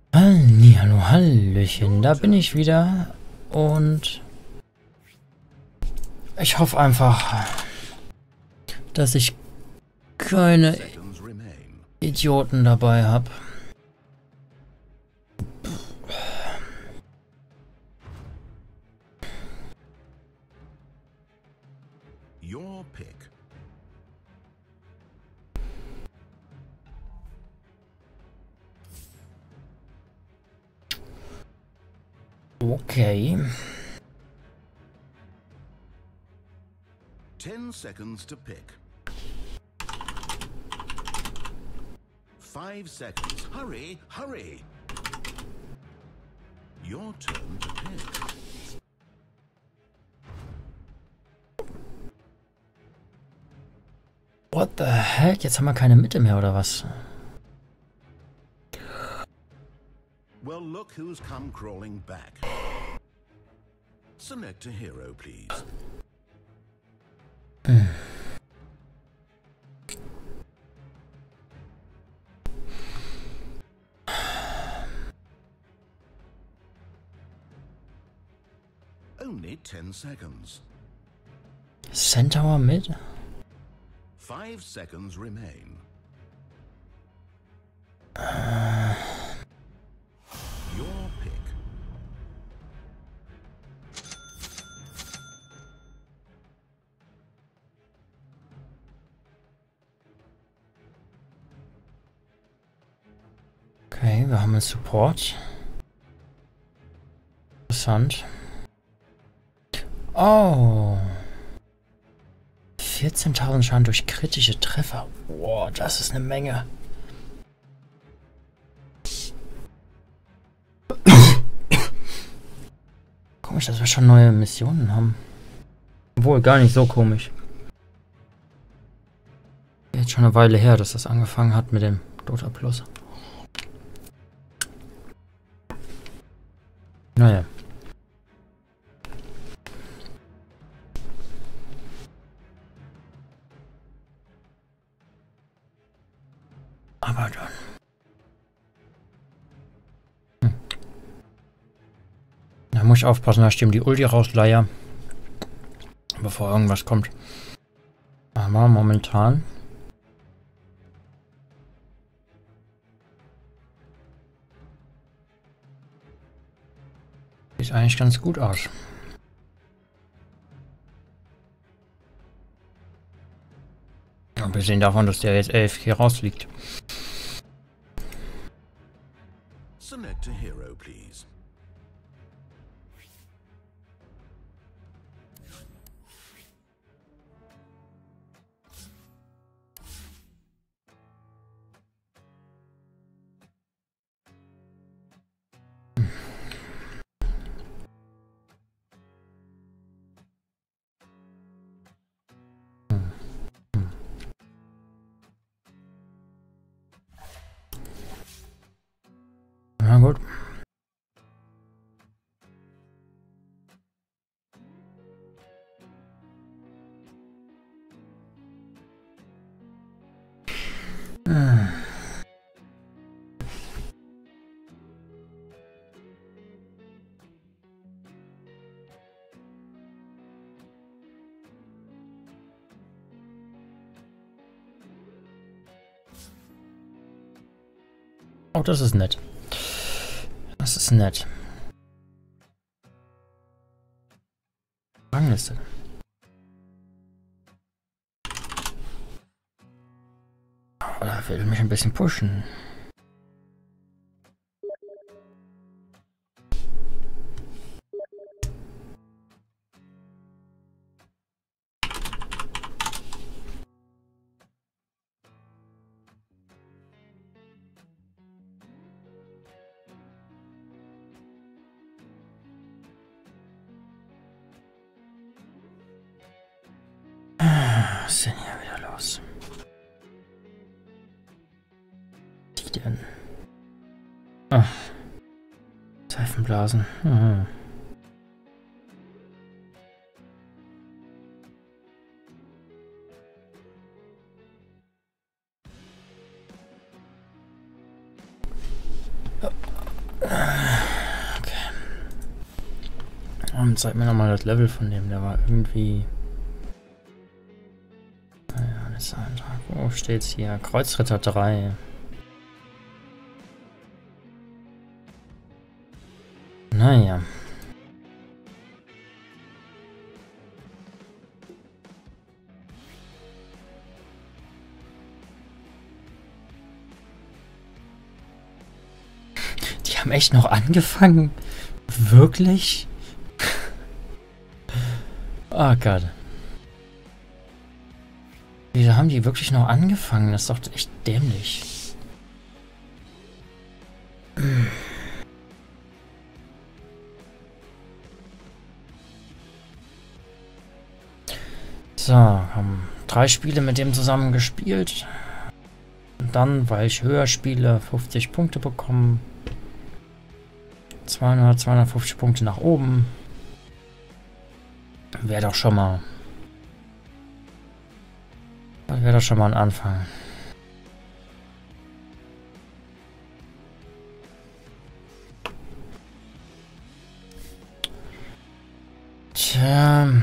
Hallihallo, Hallöchen, da bin ich wieder und ich hoffe einfach, dass ich keine Idioten dabei habe. Your pick. Okay. 10 seconds to pick. 5 seconds. Hurry, hurry. Your turn to pick. What the heck? Jetzt haben wir keine Mitte mehr, oder was? Well, look who's come crawling back. Select a hero, please. Only 10 seconds. Centaur mit? 5 seconds remain. Your pick. Okay, wir haben einen Support. Interessant. Oh. 14.000 Schaden durch kritische Treffer. Boah, das ist eine Menge. Komisch, dass wir schon neue Missionen haben. Obwohl, gar nicht so komisch. Jetzt schon eine Weile her, dass das angefangen hat mit dem Dota Plus. Naja. Aber dann. Da muss ich aufpassen, da stimmt die Ulti rausleier. Bevor irgendwas kommt. Aber momentan. Sieht eigentlich ganz gut aus. Abgesehen davon, dass der jetzt 11 hier rausfliegt. Select a hero, please. Na gut. Oh, das ist nett. Das ist nett. Rangliste. Oh, da will mich ein bisschen pushen. Was ist denn hier wieder los? Die denn? Ach. Seifenblasen. Mhm. Und zeig mir nochmal das Level von dem. Der war irgendwie... Naja, das ist ein Eintrag. Wo steht's hier? Kreuzritter 3. Naja. Die haben echt noch angefangen? Wirklich? Oh Gott. Wieso haben die wirklich noch angefangen? Das ist doch echt dämlich. So, haben 3 Spiele mit dem zusammen gespielt. Und dann, weil ich höher spiele, 50 Punkte bekommen. 200, 250 Punkte nach oben. Wäre doch schon mal... Das wäre doch schon mal ein Anfang. Tja...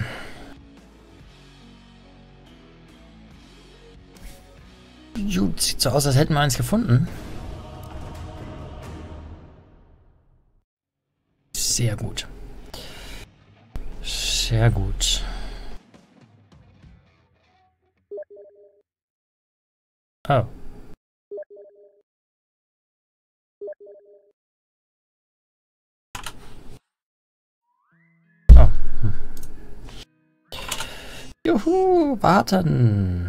Gut, sieht so aus, als hätten wir eins gefunden. Sehr gut. Sehr gut. Oh. Oh. Juhu, warten.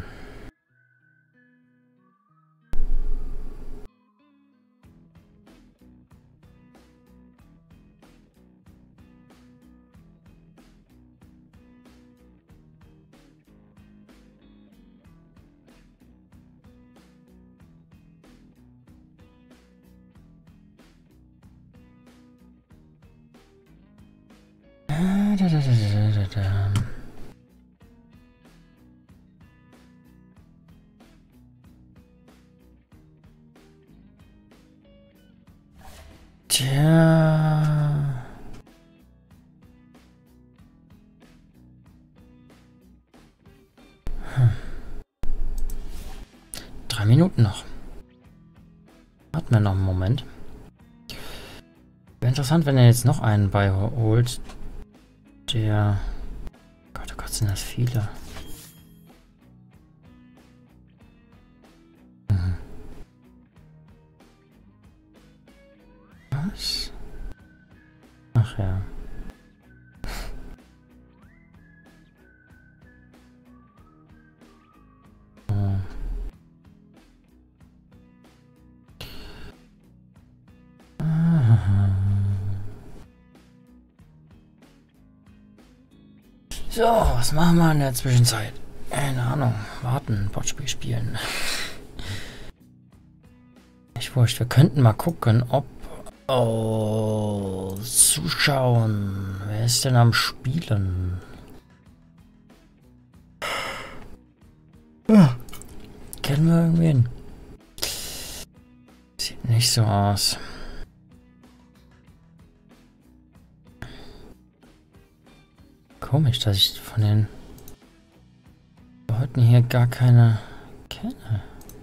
Tja. 3 Minuten noch. Warten wir noch einen Moment. Wäre interessant, wenn er jetzt noch einen beiholt. Der... Gott, oh Gott, sind das viele. Was? Ach ja. Oh. So, was machen wir in der Zwischenzeit? Keine Ahnung. Warten, Botspiel spielen. Nicht wurscht, wir könnten mal gucken, ob... Oh, zuschauen. Wer ist denn am Spielen? Ja. Kennen wir irgendwen? Sieht nicht so aus. Komisch, dass ich von den Leuten hier gar keine kenne.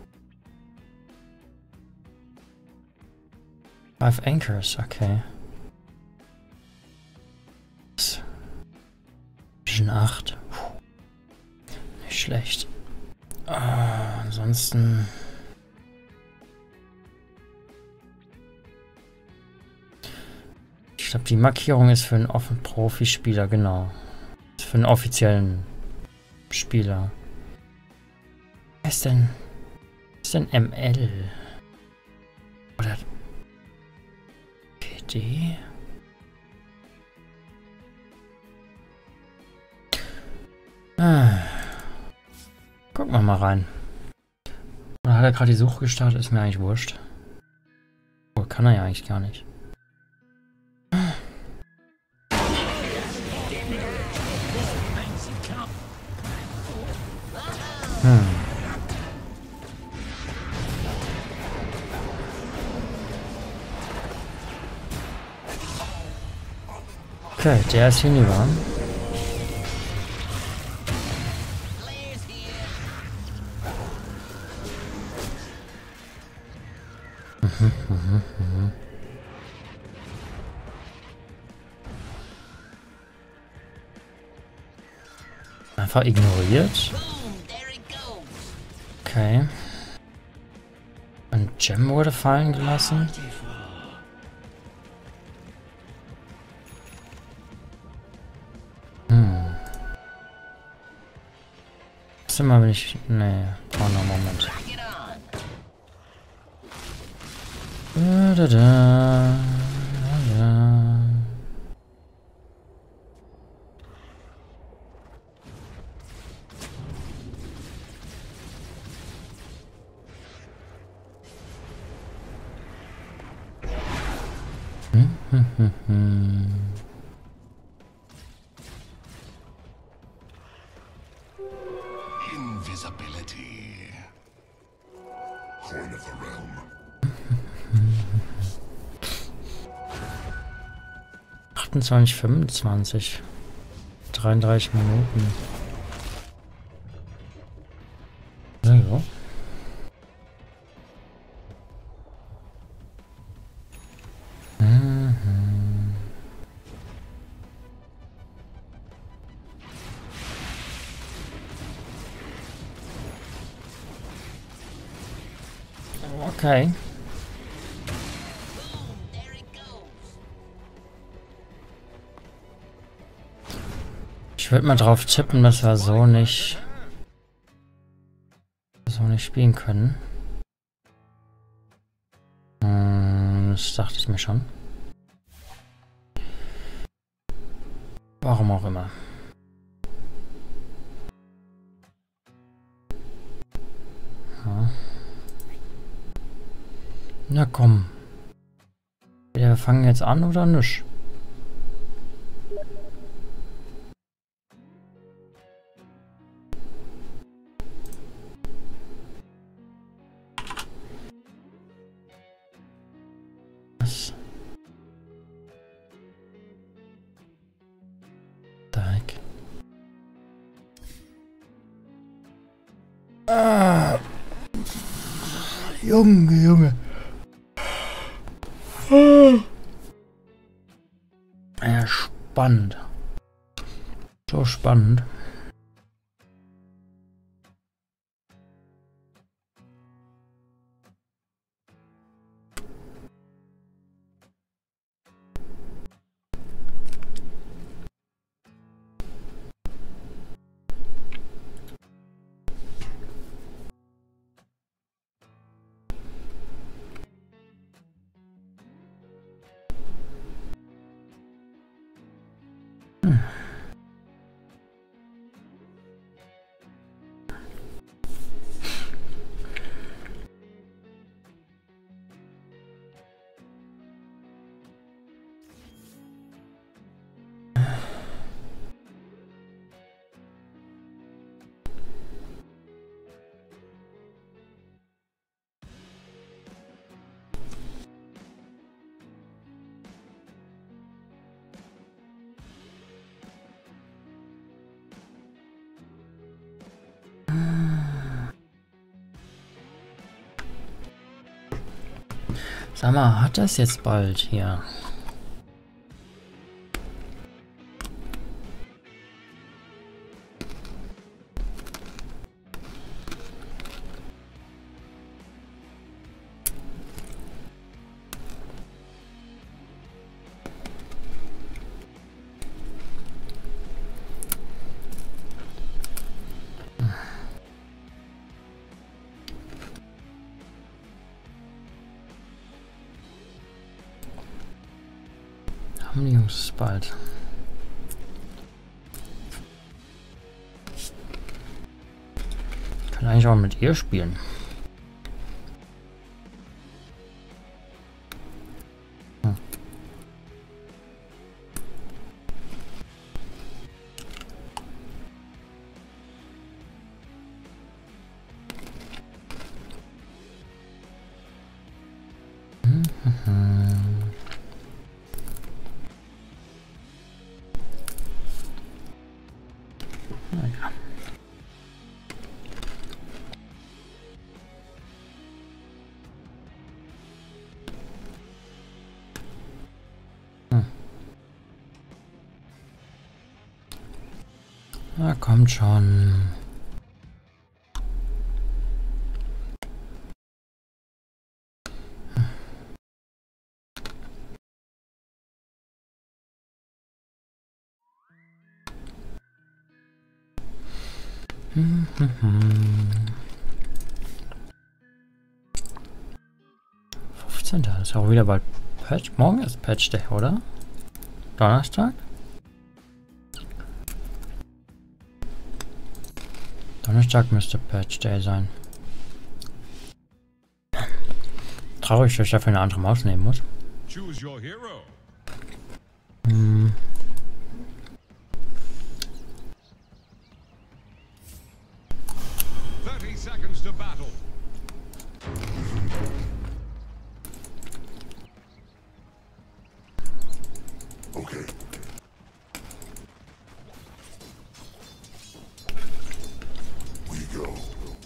5 Anchors, okay. Vision 8. Puh. Nicht schlecht. Ansonsten... Ich glaube, die Markierung ist für einen Profispieler, genau. Für einen offiziellen Spieler. Wer ist denn ML? Oder PD? Gucken wir mal rein. Oder hat er gerade die Suche gestartet? Ist mir eigentlich wurscht. Oh, kann er ja eigentlich gar nicht. Okay, der ist hinüber. Einfach ignoriert. Okay. Ein Gem wurde fallen gelassen. Was immer, wenn ich... Nee, brauche noch einen Moment. Da, da, da, da. Invisibility. Horn of the realm. 28, 25. 33 Minuten. So. Okay. Ich würde mal drauf tippen, dass wir so nicht spielen können. Das dachte ich mir schon. Warum auch immer. Ja. Na komm. Wir fangen jetzt an oder nicht? Was? Dreck. Ah. Junge. Ja, spannend. So spannend. Sag mal, hat das jetzt bald hier? Haben die Jungs bald. Ich kann eigentlich auch mit ihr spielen. Na, kommt schon. Das ist auch wieder bald Patch. Morgen ist Patch Day, oder? Donnerstag? Donnerstag müsste Patch Day sein. Traurig, dass ich dafür eine andere Maus nehmen muss. Choose your hero. 30 seconds to battle. Okay. We go.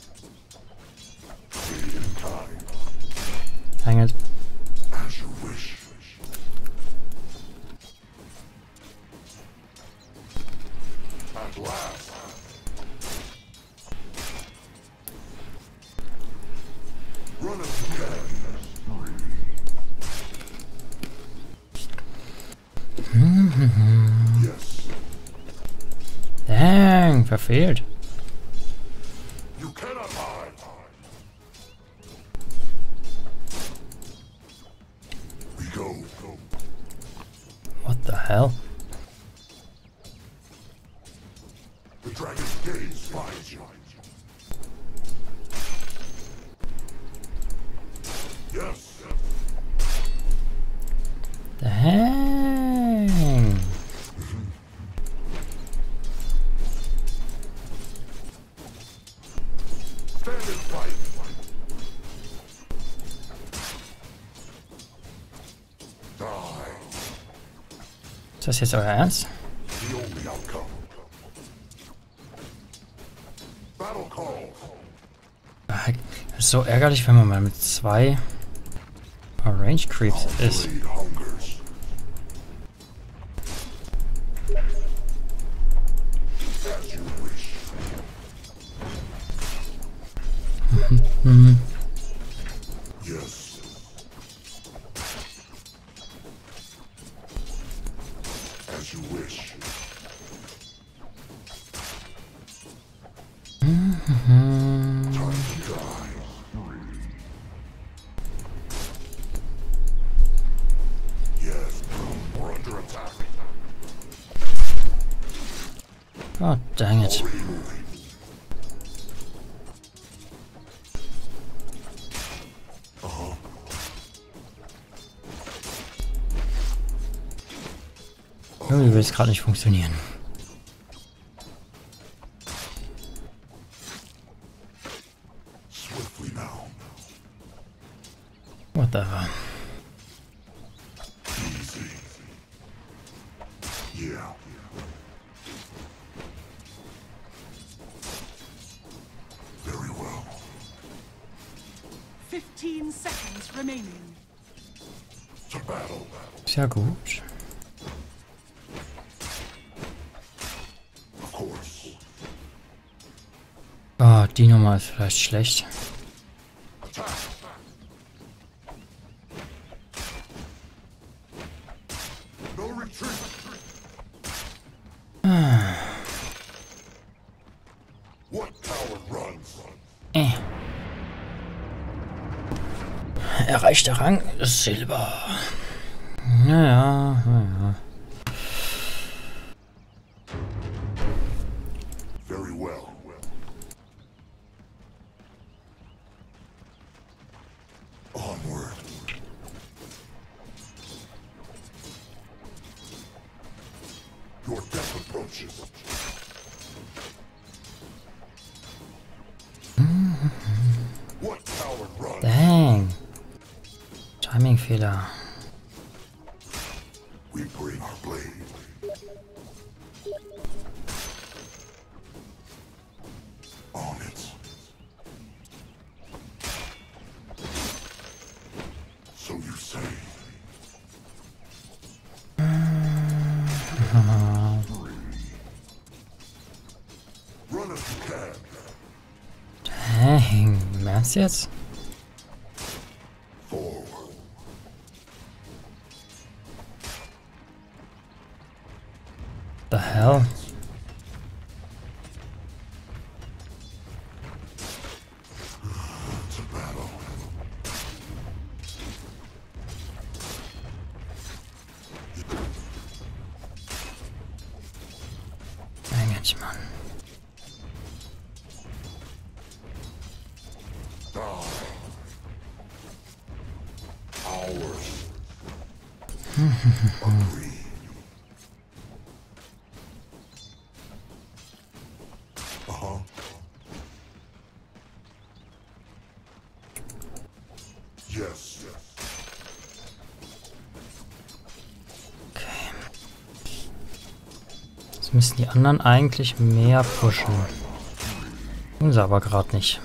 In time. Hang it. As you wish. At last. Run it again. Yes. Dang, verfehlt. You cannot hide. We go. What the hell? The dragon's gaze finds you. Yes. Dang. Stand and fight. Die. Ist das jetzt euer Ernst? The only outcome. Battle call. Das ist so ärgerlich, wenn man mal mit zwei Range Creeps ist. Blade hungers. As you wish. Yes. As you wish. Time to die. Yes, we're under attack. Oh, dang it. Already moving. Irgendwie will es gerade nicht funktionieren. Swiftly now. Whatever. Easy. Yeah. Very well. 15 seconds remaining. To battle. Sehr gut. Of course. Oh, die Nummer ist vielleicht schlecht. Attack. No retreat. What coward runs? Erreichter Rang Silber. Naja, naja. Very well. Onward. Your death approaches. What coward runs? Dang. Timing-Fehler. We bring our blade. On it. So you say. Ernst jetzt? Forward. The hell? To battle. Dang it, Mann. Ours. Agree. Uh-huh. Yes. Okay. Jetzt müssen die anderen eigentlich mehr pushen. Tun sie aber gerade nicht.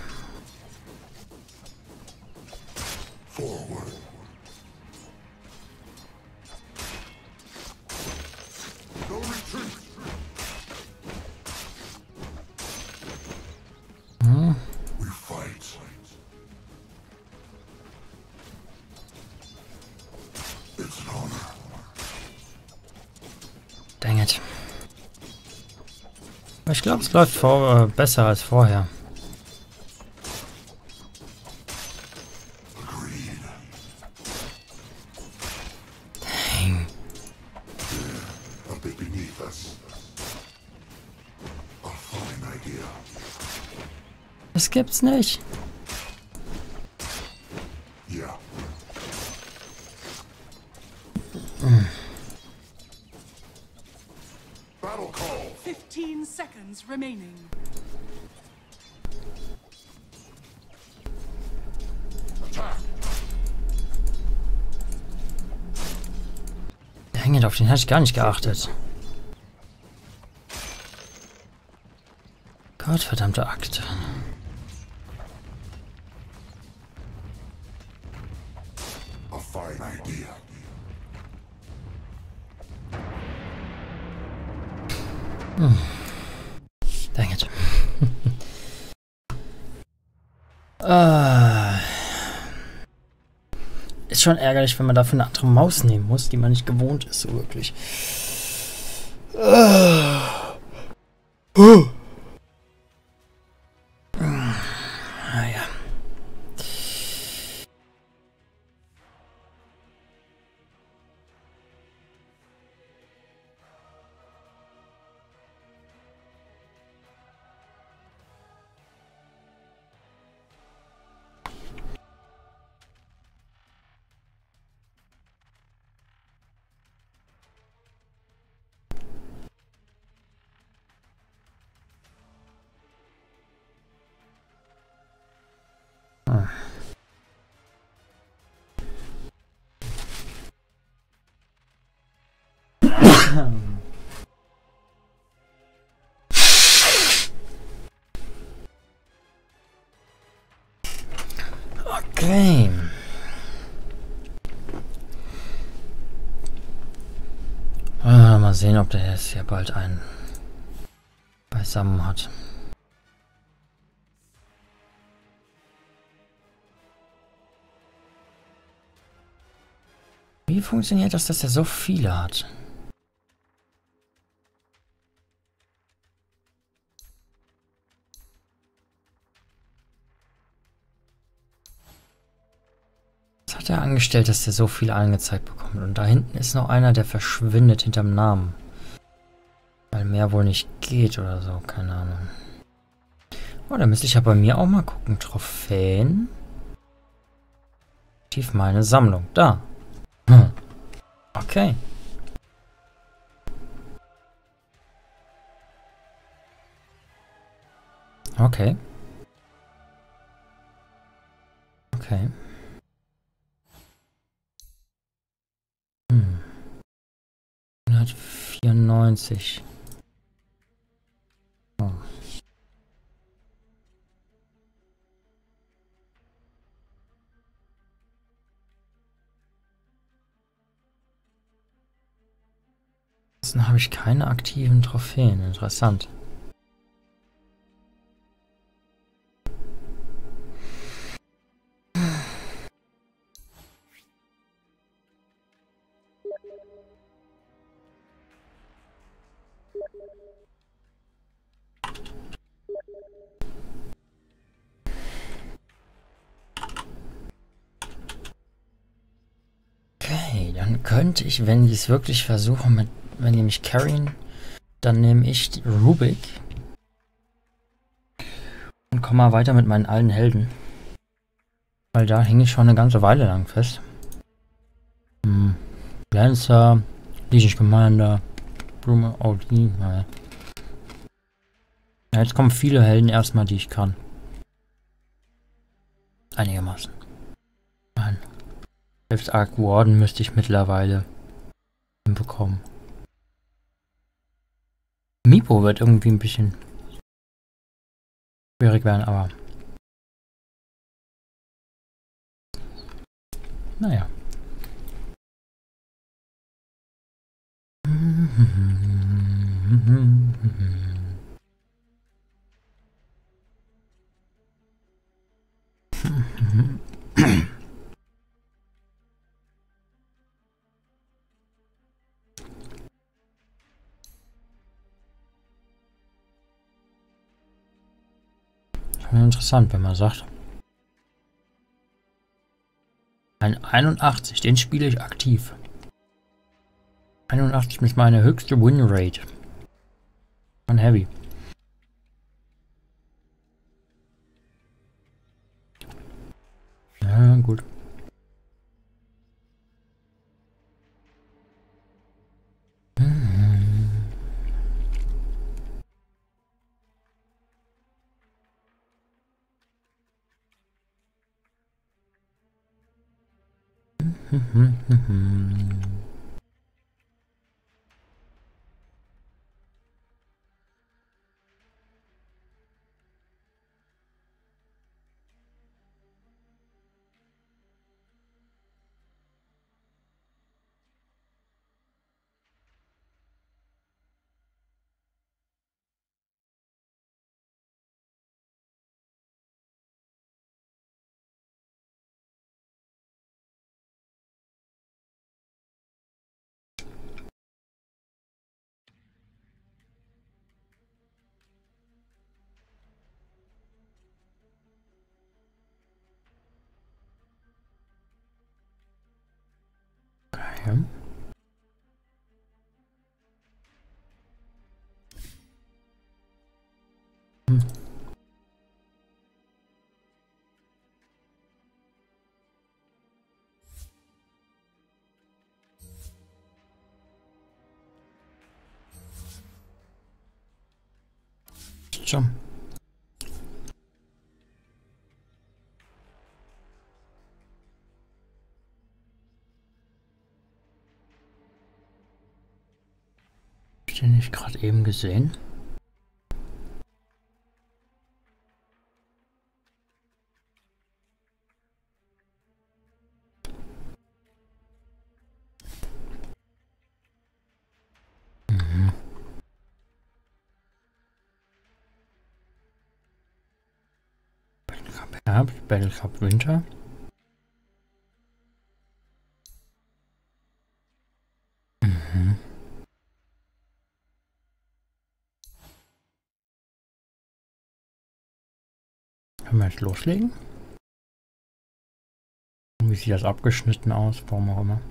Forward. No retreat. We fight. It's an honor. Dang it. Aber ich glaube, es läuft besser als vorher. Agreed. Dang. A bit beneath us. A fine idea. Das gibt's nicht. Yeah. Battle call. 15 seconds remaining. Attack. Dang it, auf den hatte ich gar nicht geachtet. Gottverdammte Akte. A fine idea. Dang it. Ist schon ärgerlich, wenn man dafür eine andere Maus nehmen muss, die man nicht gewohnt ist, so wirklich. Naja. Okay. Mal sehen, ob der jetzt hier bald einen beisammen hat. Wie funktioniert das, dass er so viele hat? Was hat er angestellt, dass der so viel angezeigt bekommt? Und da hinten ist noch einer, der verschwindet hinterm Namen. Weil mehr wohl nicht geht oder so, keine Ahnung. Oh, da müsste ich ja bei mir auch mal gucken. Trophäen. Tief meine Sammlung. Da. Okay. Okay. Okay. 194. Oh. Ansonsten habe ich keine aktiven Trophäen. Interessant. Dann könnte ich, wenn ich es wirklich versuche, wenn die mich carryen, dann nehme ich die Rubik und komme mal weiter mit meinen alten Helden. Weil da hänge ich schon eine ganze Weile lang fest. Lancer, Legion Commander, Blume, oh die, naja. Ja, jetzt kommen viele Helden erstmal, die ich kann. Einigermaßen. Nein. Selbst Arc Warden müsste ich mittlerweile hinbekommen. Meepo wird irgendwie ein bisschen schwierig werden, aber naja. Interessant, wenn man sagt. Ein 81, den spiele ich aktiv. 81 ist meine höchste Winrate. Von Heavy. Ja, gut. Okay. So. Hab ich den nicht gerade eben gesehen? Herbst, Battle Cup Winter. Können wir jetzt loslegen? Wie sieht das abgeschnitten aus? Warum auch immer.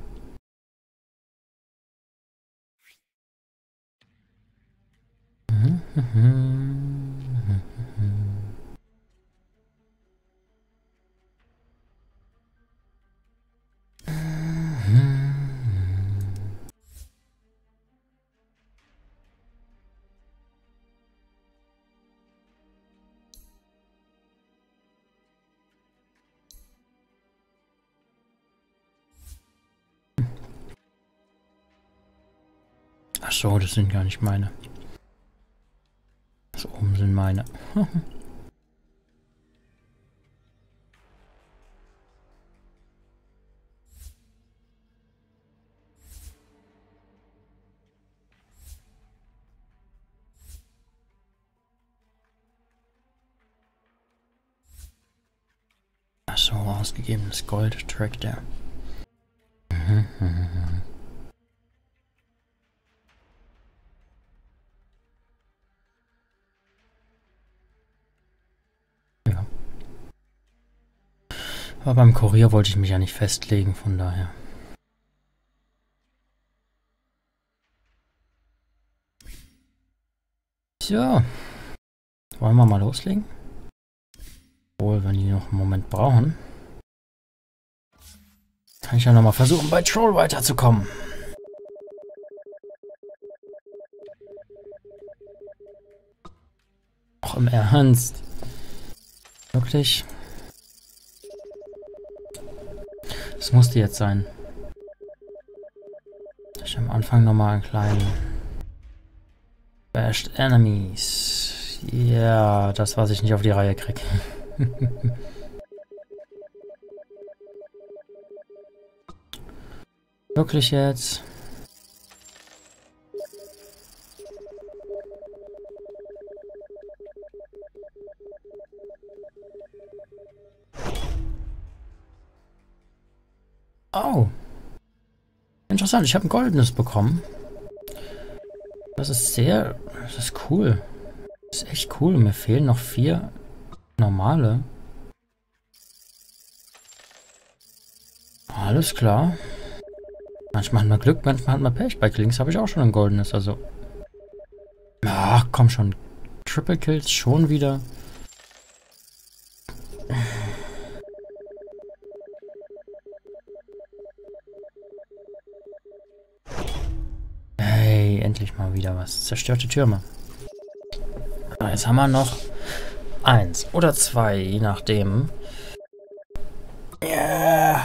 Ach so, das sind gar nicht meine. Das oben sind meine. Ach so, ausgegebenes Gold trackt der. Ja. Aber beim Kurier wollte ich mich ja nicht festlegen, von daher. So. Wollen wir mal loslegen? Obwohl, wenn die noch einen Moment brauchen, kann ich ja nochmal versuchen, bei Troll weiterzukommen. Auch im Ernst. Wirklich? Das musste jetzt sein. Ich am Anfang nochmal einen kleinen Bashed Enemies. Ja, das, was ich nicht auf die Reihe kriege. Wirklich jetzt? Oh. Interessant, ich habe ein goldenes bekommen. Das ist cool. Das ist echt cool. Mir fehlen noch 4 normale. Alles klar. Manchmal hat man Glück, manchmal hat man Pech. Bei Klinks habe ich auch schon ein goldenes, also. Ach, komm schon. Triple Kills schon wieder. Hey, endlich mal wieder was. Zerstörte Türme. So, jetzt haben wir noch 1 oder 2, je nachdem. Ja.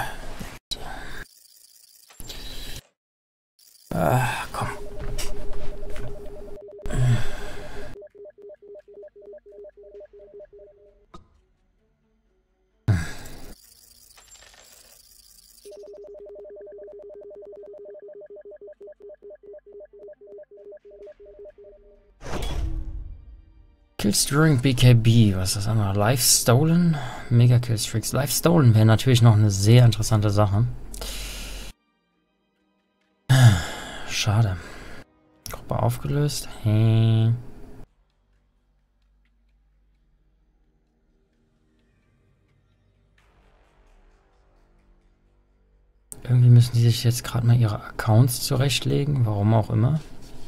Komm. Kills during BKB, was ist das andere? Life Stolen? Mega Killstreaks. Life Stolen wäre natürlich noch eine sehr interessante Sache. Schade. Gruppe aufgelöst. Hey. Irgendwie müssen die sich jetzt gerade mal ihre Accounts zurechtlegen. Warum auch immer.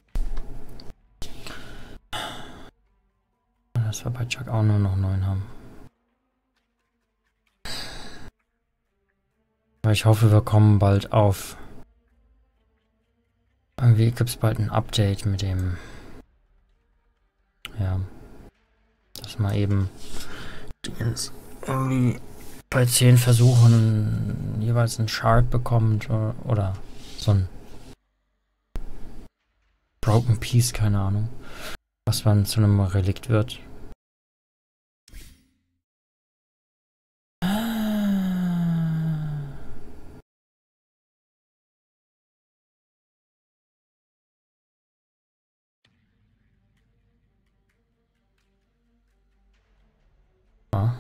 Dass wir bei Chuck auch nur noch 9 haben. Aber ich hoffe, wir kommen bald auf. Irgendwie gibt es bald ein Update mit dem. Ja. Dass man eben irgendwie bei 10 Versuchen jeweils einen Shard bekommt oder so ein Broken Piece, keine Ahnung. Was dann zu einem Relikt wird. Ah.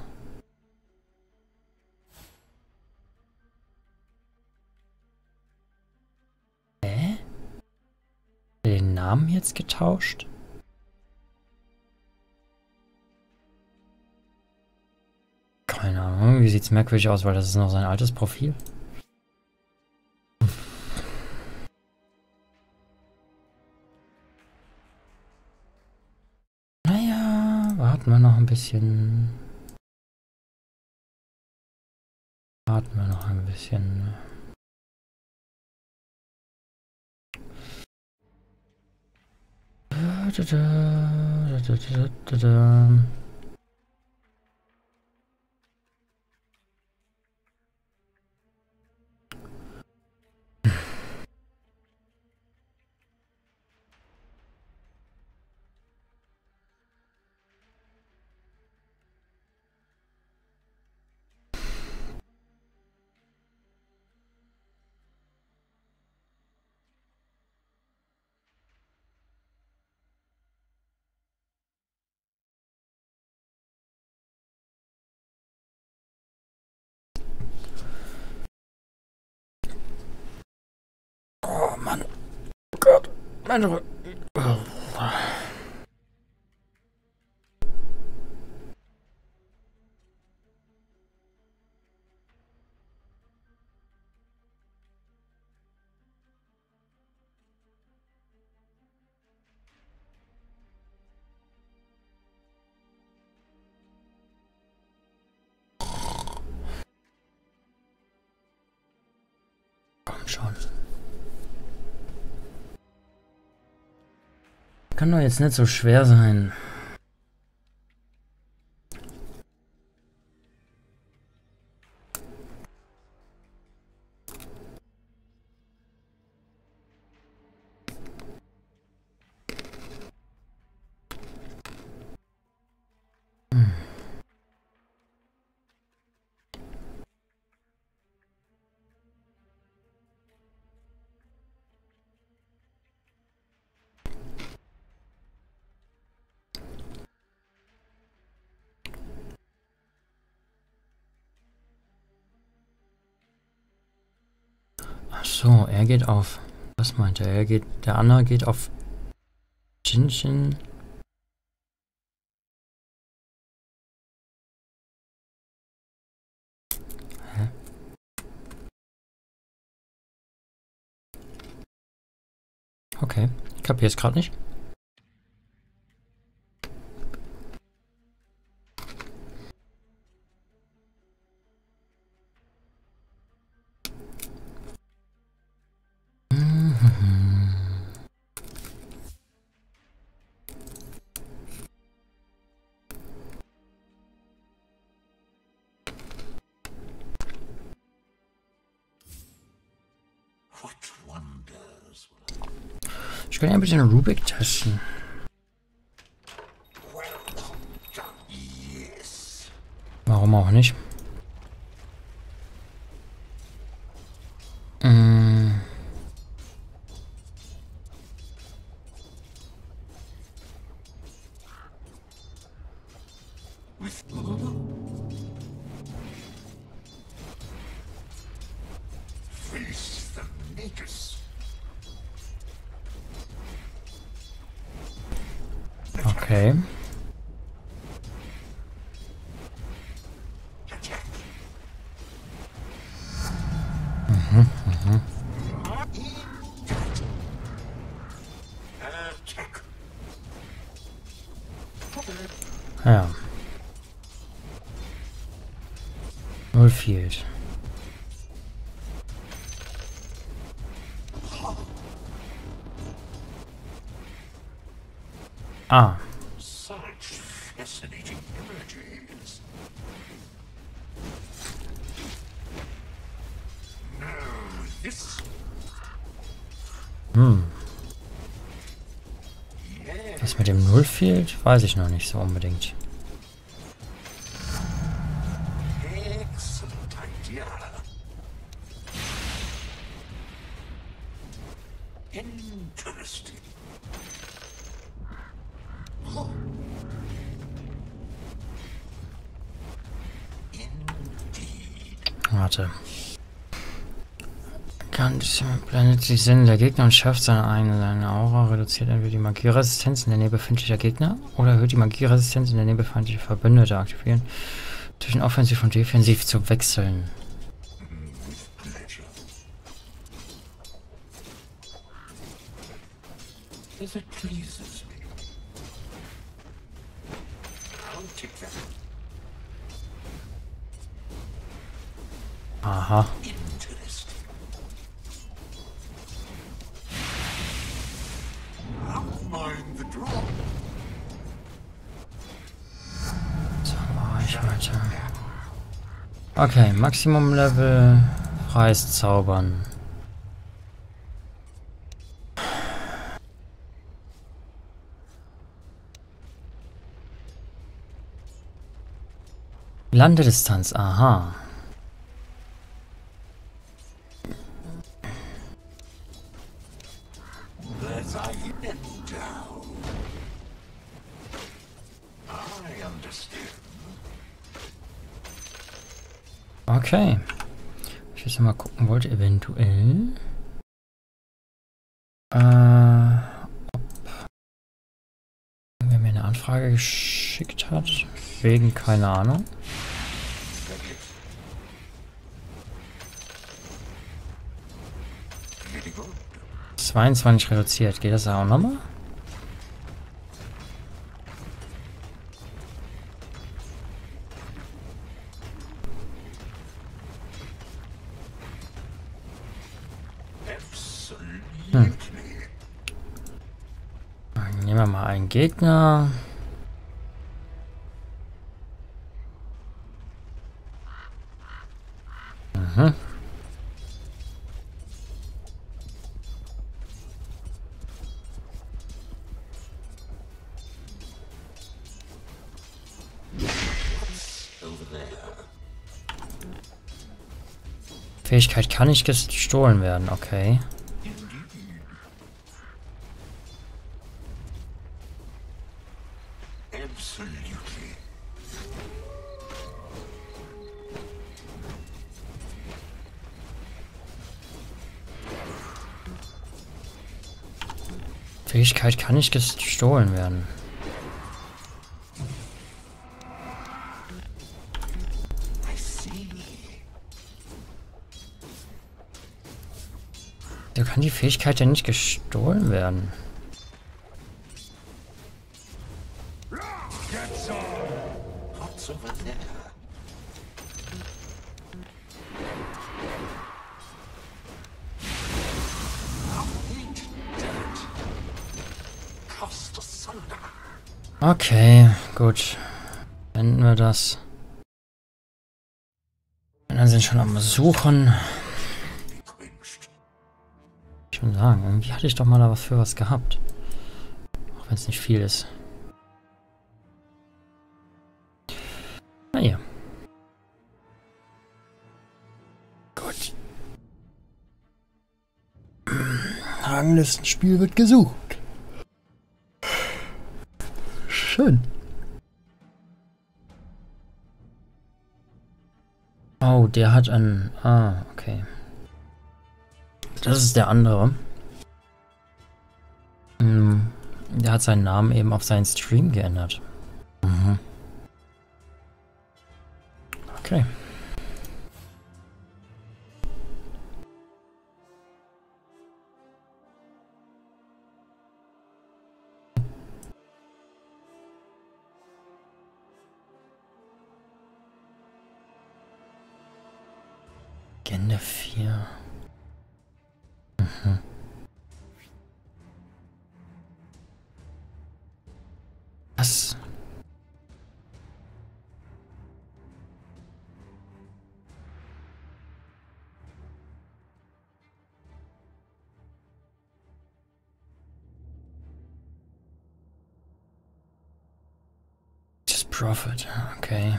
Den Namen jetzt getauscht? Keine Ahnung, wie sieht's merkwürdig aus, weil das ist noch sein altes Profil. Naja, warten wir noch ein bisschen. Warten wir noch ein bisschen. Oh Mann. Oh Gott. Mein Rücken. schon. Kann doch jetzt nicht so schwer sein. Ach so, er geht auf. Was meint er? Der Anna geht auf Jinjin. Hä? Okay, ich kapiere es gerade nicht. Ich kann ja bitte den Rubik testen. Warum auch nicht? Okay. Ja. Null fehlt. Ah. Was mit dem Null fehlt, weiß ich noch nicht so unbedingt. Warte. Blendet die Sinne der Gegner und schärft seine Aura, reduziert entweder die Magieresistenz in der Nähe befindlicher Gegner oder erhöht die Magieresistenz in der Nähe befindlicher Verbündete. Aktivieren, zwischen Offensiv und Defensiv zu wechseln. Aha. So, ich weiter. Okay, Maximum Level, freies Zaubern. Landedistanz, aha. Okay. Ich jetzt mal gucken wollte, eventuell. Ob wer mir eine Anfrage geschickt hat. Wegen, keine Ahnung. Das 22 reduziert. Geht das auch nochmal? Nehmen wir mal einen Gegner. Mhm. Fähigkeit kann nicht gestohlen werden, okay. Absolutely. Fähigkeit kann nicht gestohlen werden. I see. So kann die Fähigkeit ja nicht gestohlen werden. Get some. What's over there? Hate dirt. Cast asunder. Okay, gut. Beenden wir das. Und dann sind schon am Suchen. Quenched. Ich will sagen, irgendwie hatte ich doch mal da was für was gehabt. Auch wenn es nicht viel ist. Naja. Gut. Ranglistenspiel wird gesucht. Schön. Oh, der hat einen... Ah, okay. Das ist der andere. Der hat seinen Namen eben auf seinen Stream geändert. Mhm. Okay. Legende 4. Mhm. Was? Just Profit, okay.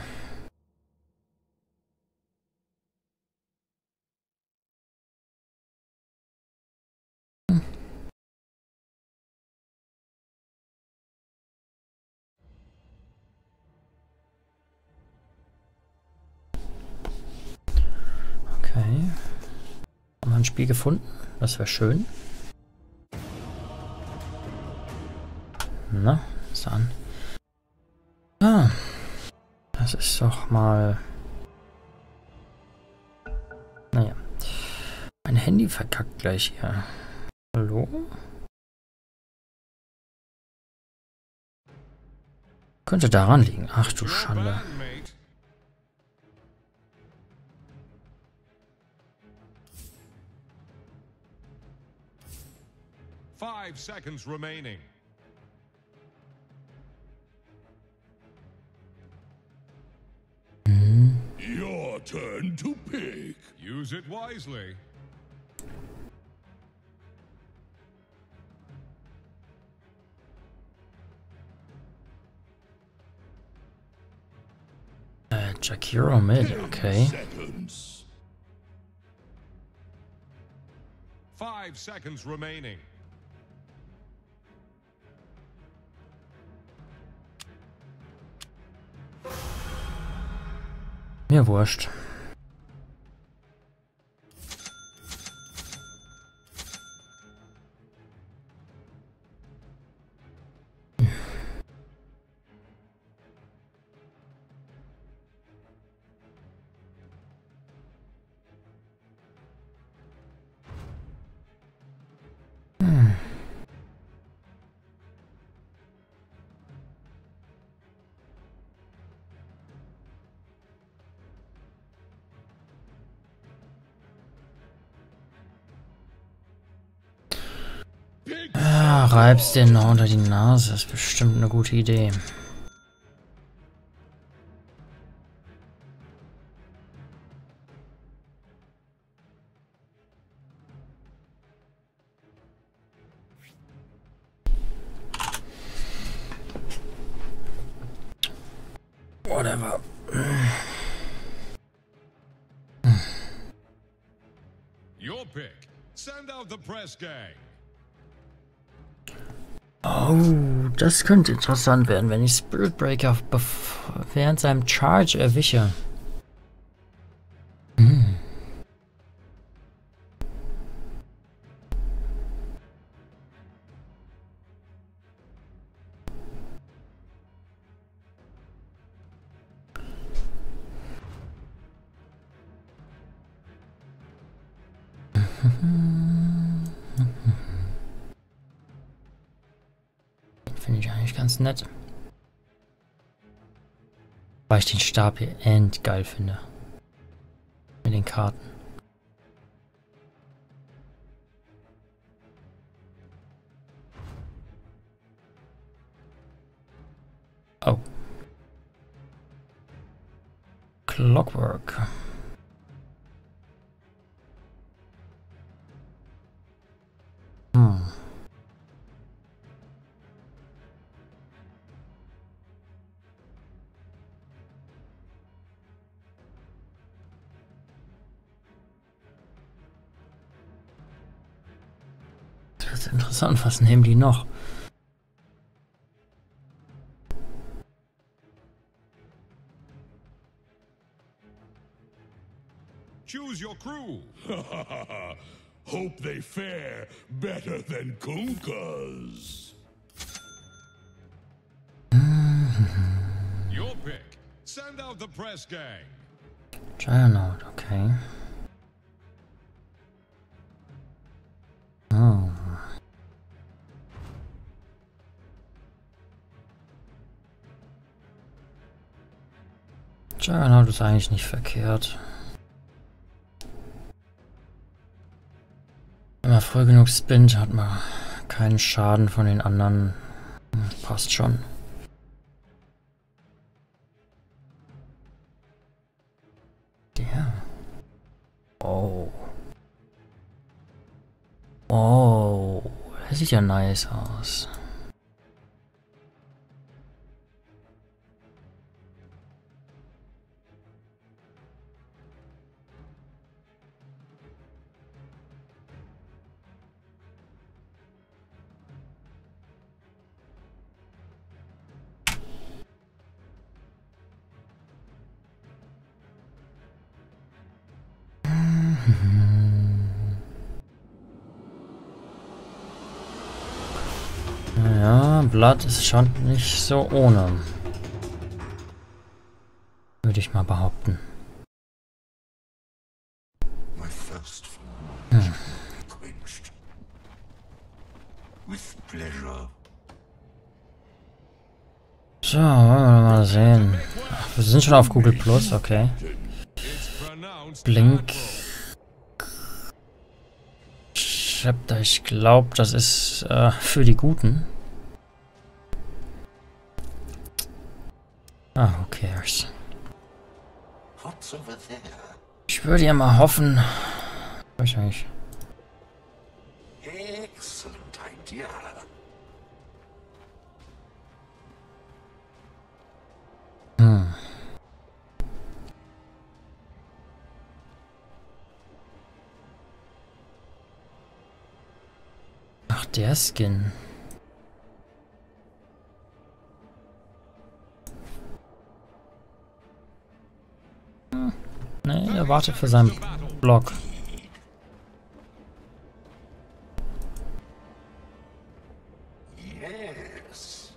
Okay. Haben wir ein Spiel gefunden? Das wäre schön. Na, ist an. Ah. Das ist doch mal... Naja. Mein Handy verkackt gleich hier. Hallo? Könnte daran liegen. Ach du Schande. 5 seconds remaining. Your turn to pick. Use it wisely. Jakiro mid, okay. Seconds. 5 seconds remaining. Mir wurscht. Ah, reibst den noch unter die Nase. Ist bestimmt eine gute Idee. Whatever. Your pick. Send out the press gang. Oh, das könnte interessant werden, wenn ich Spirit Breaker während seinem Charge erwische. Hm. Finde ich eigentlich ganz nett. Weil ich den Stab hier endgeil finde. Mit den Karten. Oh. Clockwork. Das ist interessant, was nehmen die noch? Choose your crew. Hope they fare better than Kunkka's. Your pick. Send out the press gang. Giant, okay. Oh. Juggernaut ist eigentlich nicht verkehrt. Wenn man früh genug spinnt, hat man keinen Schaden von den anderen. Passt schon. Der. Oh. Oh. Das sieht ja nice aus. Ja, Blatt ist schon nicht so ohne. Würde ich mal behaupten. So, wollen wir mal sehen. Ach, wir sind schon auf Google Plus, okay. Blink. Chapter, ich glaube, das ist für die Guten. Ah, who cares? Ich würde ja mal hoffen. Wahrscheinlich. Excellent idea. Ach, der Skin. Nee, er wartet für seinen Block. Yes.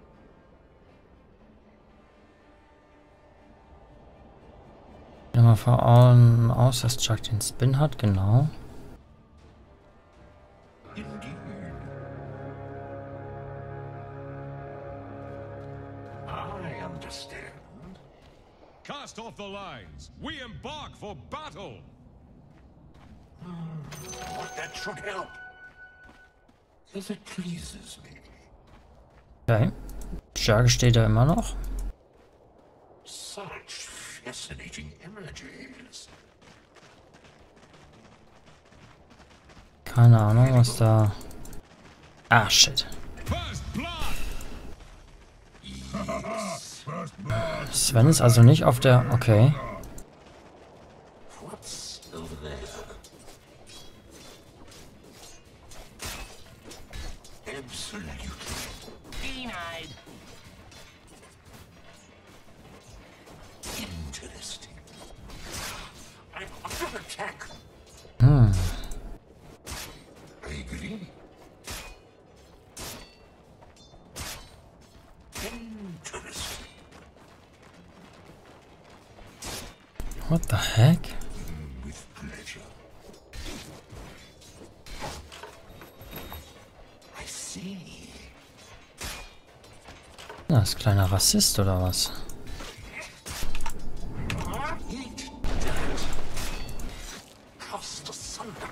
Ja, mal vor allem aus, dass Chuck den Spin hat, genau. Indeed. I understand. Cast off the lines. We embark for battle. That should help. As it pleases me. Okay. Jage steht da immer noch. Such fascinating images. Keine Ahnung, was da... Ah, shit. First blood! First blood! Sven ist also nicht auf der... Okay. What's over there? Absolutely. Denied. Interesting. I'm under attack. Hm. I agree. Interesting. What the heck? With pleasure. I see. Na, ist kleiner Rassist oder was? Eat that. Cast asunder.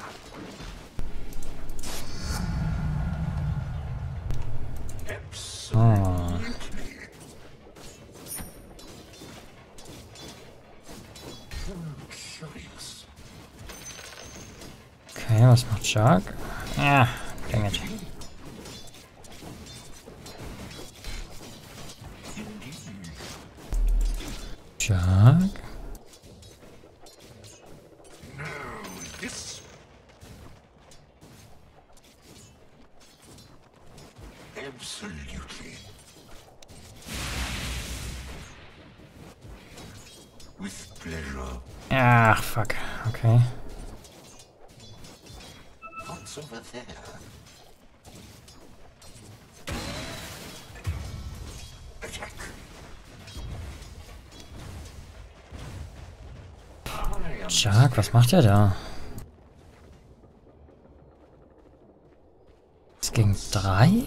Oh. Curious. Okay, was macht Jage? Ja, dang it. Jage? This. Absolutely. With pleasure. Ach, fuck. Okay. What's over there? Attack. Jage, was macht er da? Es ging 3?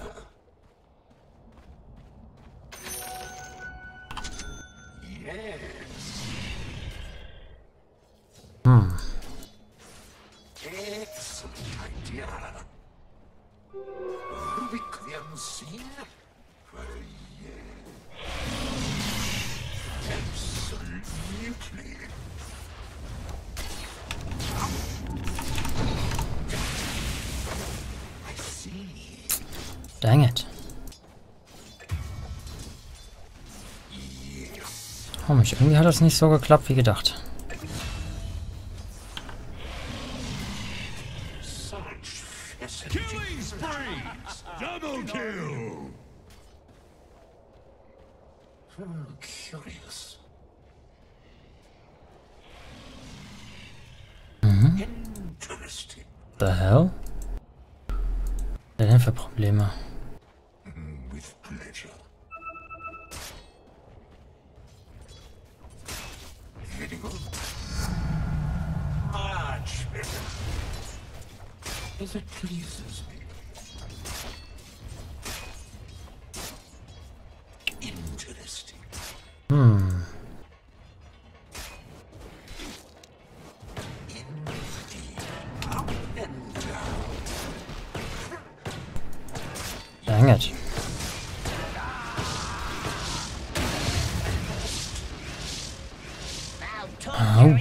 Hm. Excellent idea. Requiem scene? Absolutely. I see. Dang it. Komisch, irgendwie hat das nicht so geklappt wie gedacht. Such fascinating. Killing sprees! Double kill! Curious. Interesting. The hell? Was denn für Probleme? With pleasure. Very good. Much better. As it pleases me. Interesting. Hm. Indeed. Up and down. Dang it. Au.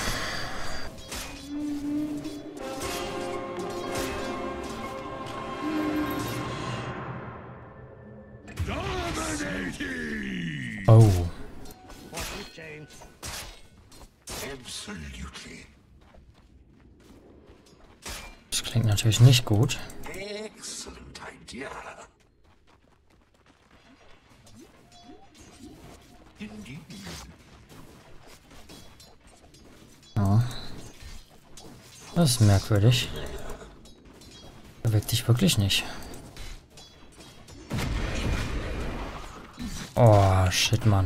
Dominating! Oh. Absolutely. Das klingt natürlich nicht gut. Excellent idea. Indeed. Ja. Das ist merkwürdig. Bewegt dich wirklich nicht. Oh, shit, Mann.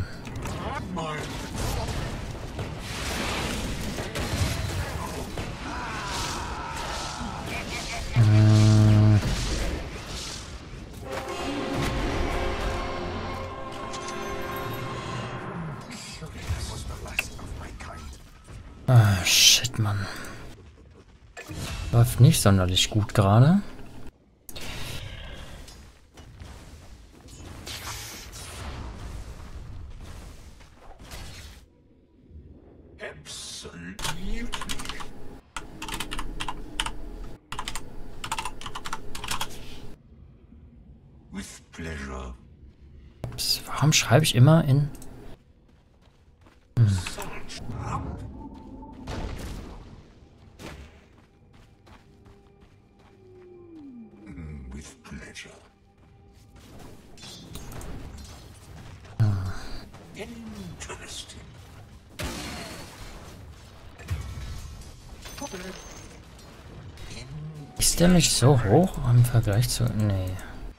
Ah, shit, Mann. Läuft nicht sonderlich gut gerade. pleasure. Ups, warum schreibe ich immer in... Search up. With pleasure. Interesting. Ist der nicht so hoch im Vergleich zu... Nee.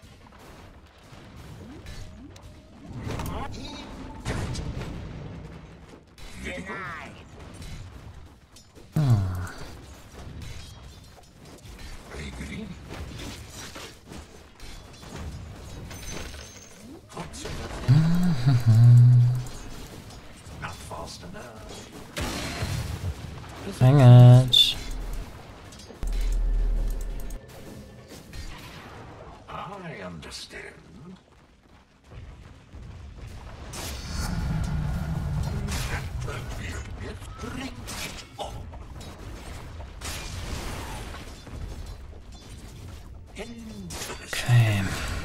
Agree. Not fast enough. Dang it. I understand. Bring it on. Interesting. Okay.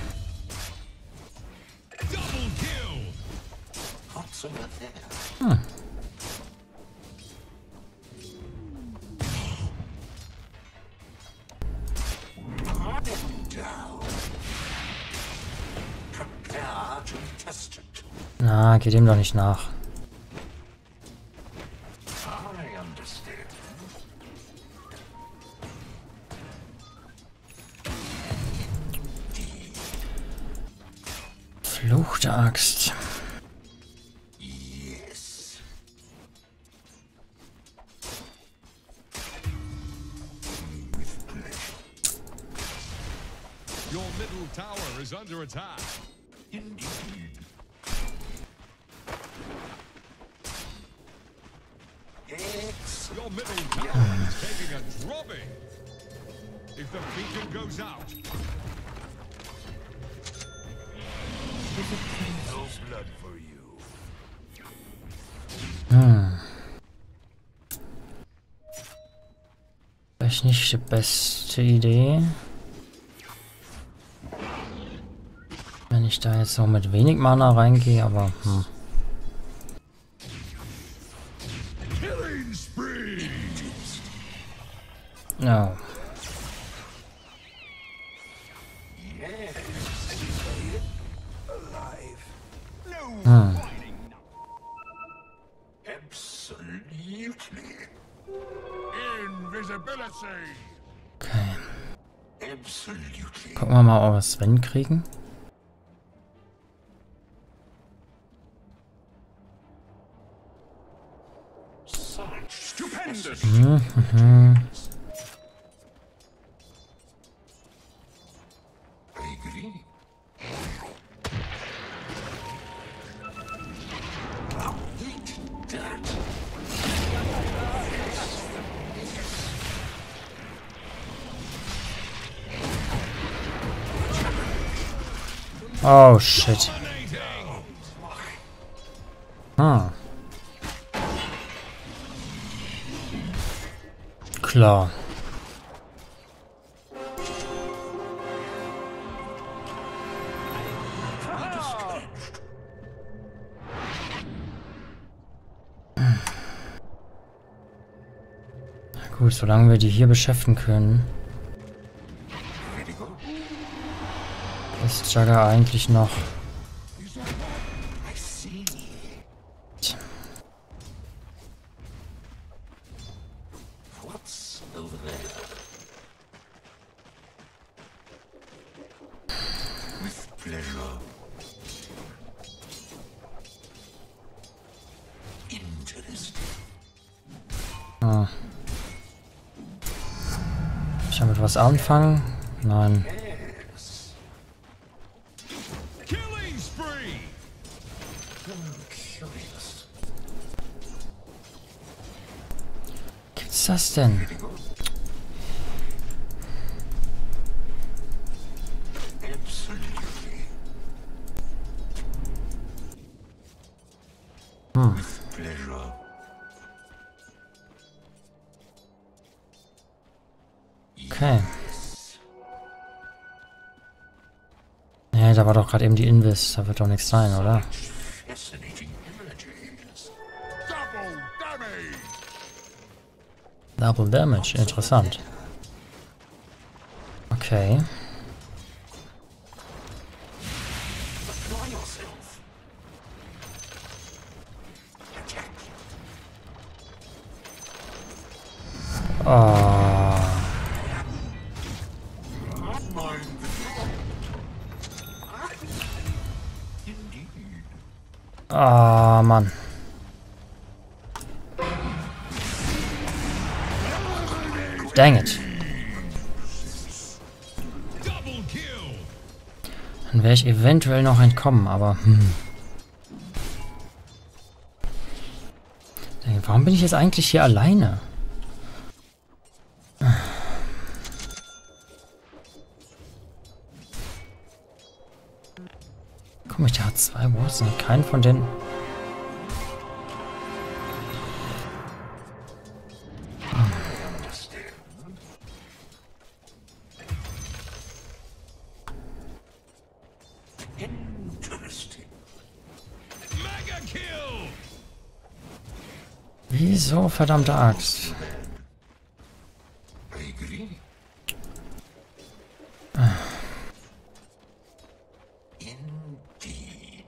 Double kill! What's over there? Down. Prepare to test it. Na, geht ihm doch nicht nach. I understand. Fluchte Axt. Yes. With pleasure. Your middle tower is under attack. Indeed. Excellent. Your middle tower is taking a drubbing. If the beacon goes out, no blood for you. Vielleicht nicht die beste Idee. Wenn ich da jetzt noch mit wenig Mana reingehe, aber Killing spree! No. Yes. Alive. Absolutely. Invisibility! Okay. Absolutely. Gucken wir mal, ob wir Sven kriegen. Such Stupendous! I agree. I'll eat that. Oh shit. Klar. Na gut, solange wir die hier beschäftigen können, Ready go? ist Jagger eigentlich noch... I see. What's over there? With pleasure. Interesting. Ah. Ich damit was anfangen? Nein. Yes. Killing spree! Curious. Gibt's das denn? Ready go? Absolutely. With pleasure. Okay. Ja, Hey, da war doch gerade eben die Invis. Da wird doch nichts sein, oder? Fascinating images. Double damage! Double Damage, interessant. Okay. Apply yourself. Attack. Oh. Mind the Indeed. Ah, Mann. Dang it. Double kill! Dann wäre ich eventuell noch entkommen, aber... Dang, warum bin ich jetzt eigentlich hier alleine? Komisch, der hat 2 Wards und keinen von denen... Interesting. Mega kill! Wieso, verdammte Axt? I agree. Indeed.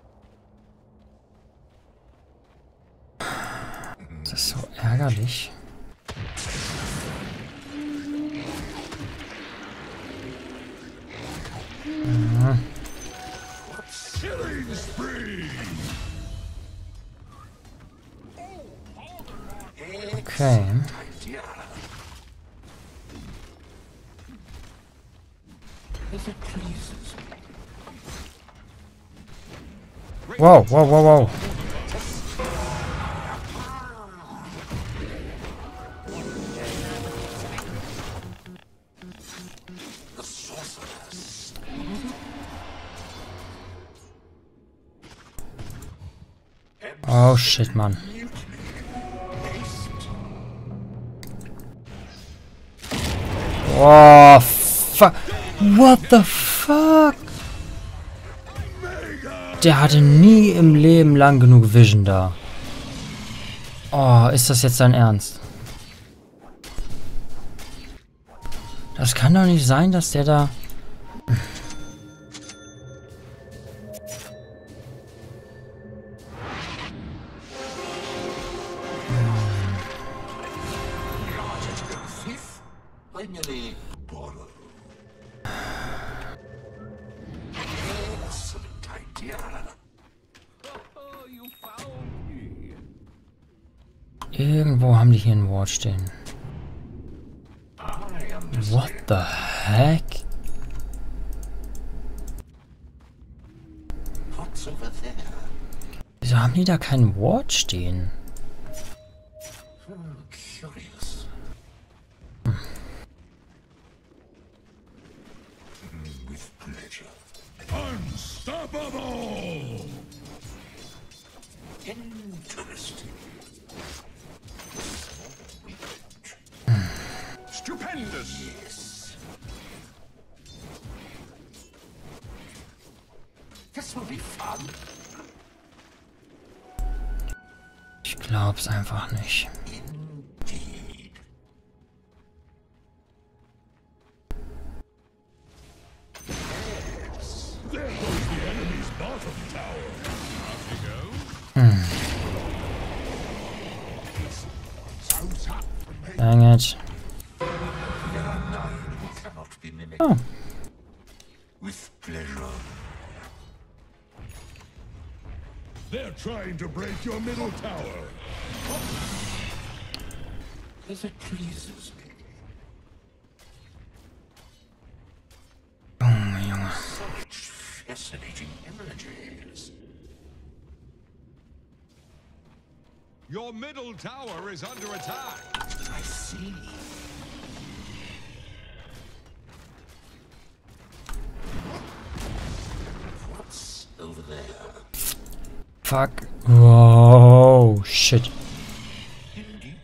Das ist so ärgerlich. Killing spree! Okay. Idea. If it pleases me. Wow, wow, wow, wow. The sorceress. Oh shit, Mann. Oh, fuck. What the fuck? Der hatte nie im Leben lang genug Vision da. Oh, ist das jetzt dein Ernst? Das kann doch nicht sein, dass der da... Thief? I merely borrow. Excellent idea. Oh, you found me! Irgendwo haben die hier ein Ward stehen. I am What the heck? what's over there. Wieso haben die da keinen Ward stehen? Curious. With pleasure. Unstoppable! Interesting. Stupendous! Yes. This will be fun. Ich glaub's einfach nicht. Indeed. There goes the enemy's bottom tower! Dang it. There are none who cannot be mimicked. Oh. With pleasure. They're trying to break your middle tower! As it pleases me. Junge, Junge. Such fascinating images. Your middle tower is under attack! I see. What's over there? Fuck. Whoa, shit. Indeed.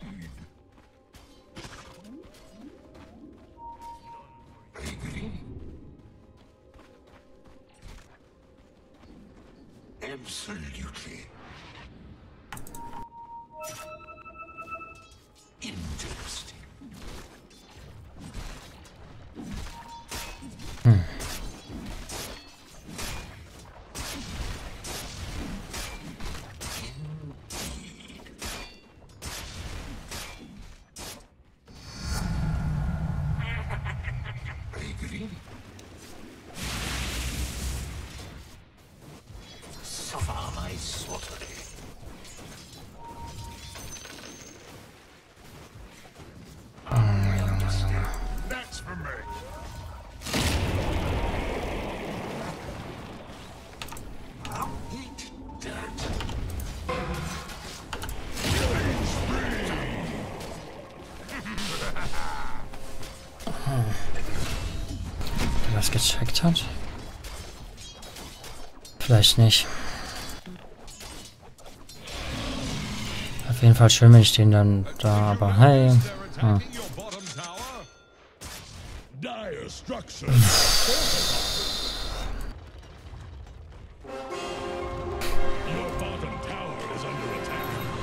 I agree. Absolutely. Interesting. That's for me. Der was gecheckt hat? Vielleicht nicht. Auf jeden Fall schön, wenn ich den dann da, aber hey. Ah. Dire structure. Your bottom tower is under attack.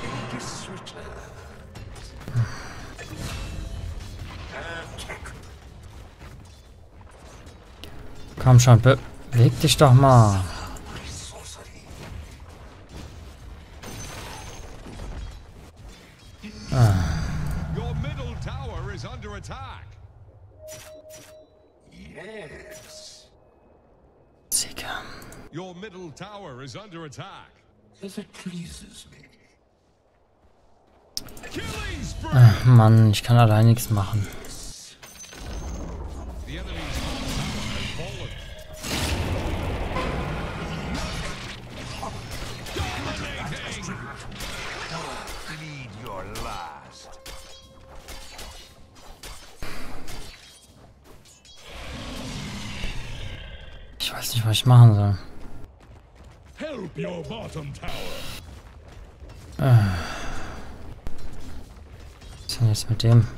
Komm schon, beweg dich doch mal. Your middle tower is under attack. Yes. Sieger. Your middle tower is under attack. As it pleases me. Killing spree. Ach Mann, ich kann allein nichts machen. The enemy's tower has fallen. Dominating. Bleed your last. Ich weiß nicht, was ich machen soll. Help your bottom tower. Was ist denn jetzt mit dem?